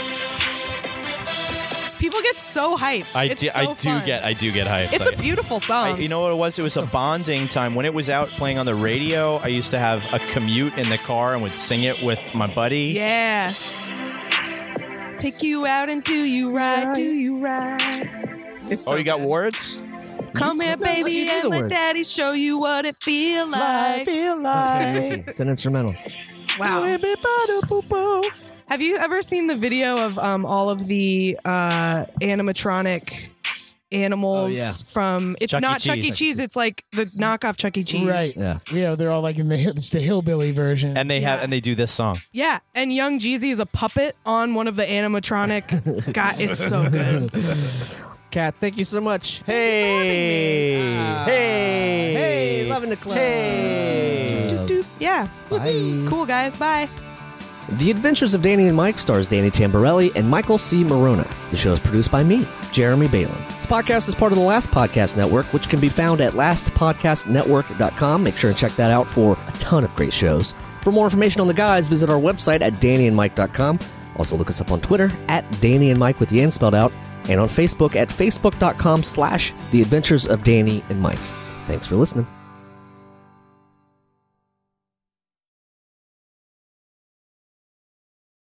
People get so hyped. I it's do. so I do fun. get. I do get hyped. It's I- a beautiful I, song. you know what it was? It was a bonding time. When it was out playing on the radio, I used to have a commute in the car and would sing it with my buddy. Yeah. Take you out and do you right, do you right. It's Oh, so you got good. words? Come here, No, baby, you do and the let words. daddy show you what it feel like. feel Karaoke. It's an instrumental. Wow. Have you ever seen the video of um, all of the uh, animatronic animals Oh, yeah. from? It's Chuck E. not Chuck E. Cheese. Cheese. It's like the knockoff Chuck E. Cheese. Right. Yeah. Yeah, they're all like in the hill- it's the hillbilly version. And they have Yeah. and they do this song. Yeah, and Young Jeezy is a puppet on one of the animatronic. God, it's so good. Kat, thank you so much. Hey, hey, Hey, Love in the Club. Hey. Yeah. Bye. Cool guys. Bye. The Adventures of Danny and Mike stars Danny Tamborelli and Michael C. Morona. The show is produced by me, Jeremy Balin. This podcast is part of the Last Podcast Network, which can be found at last podcast network dot com. Make sure and check that out for a ton of great shows. For more information on the guys, visit our website at danny and mike dot com. Also look us up on Twitter at Danny and Mike with the N spelled out, and on Facebook at facebook dot com slash The Adventures of Danny and Mike. Thanks for listening.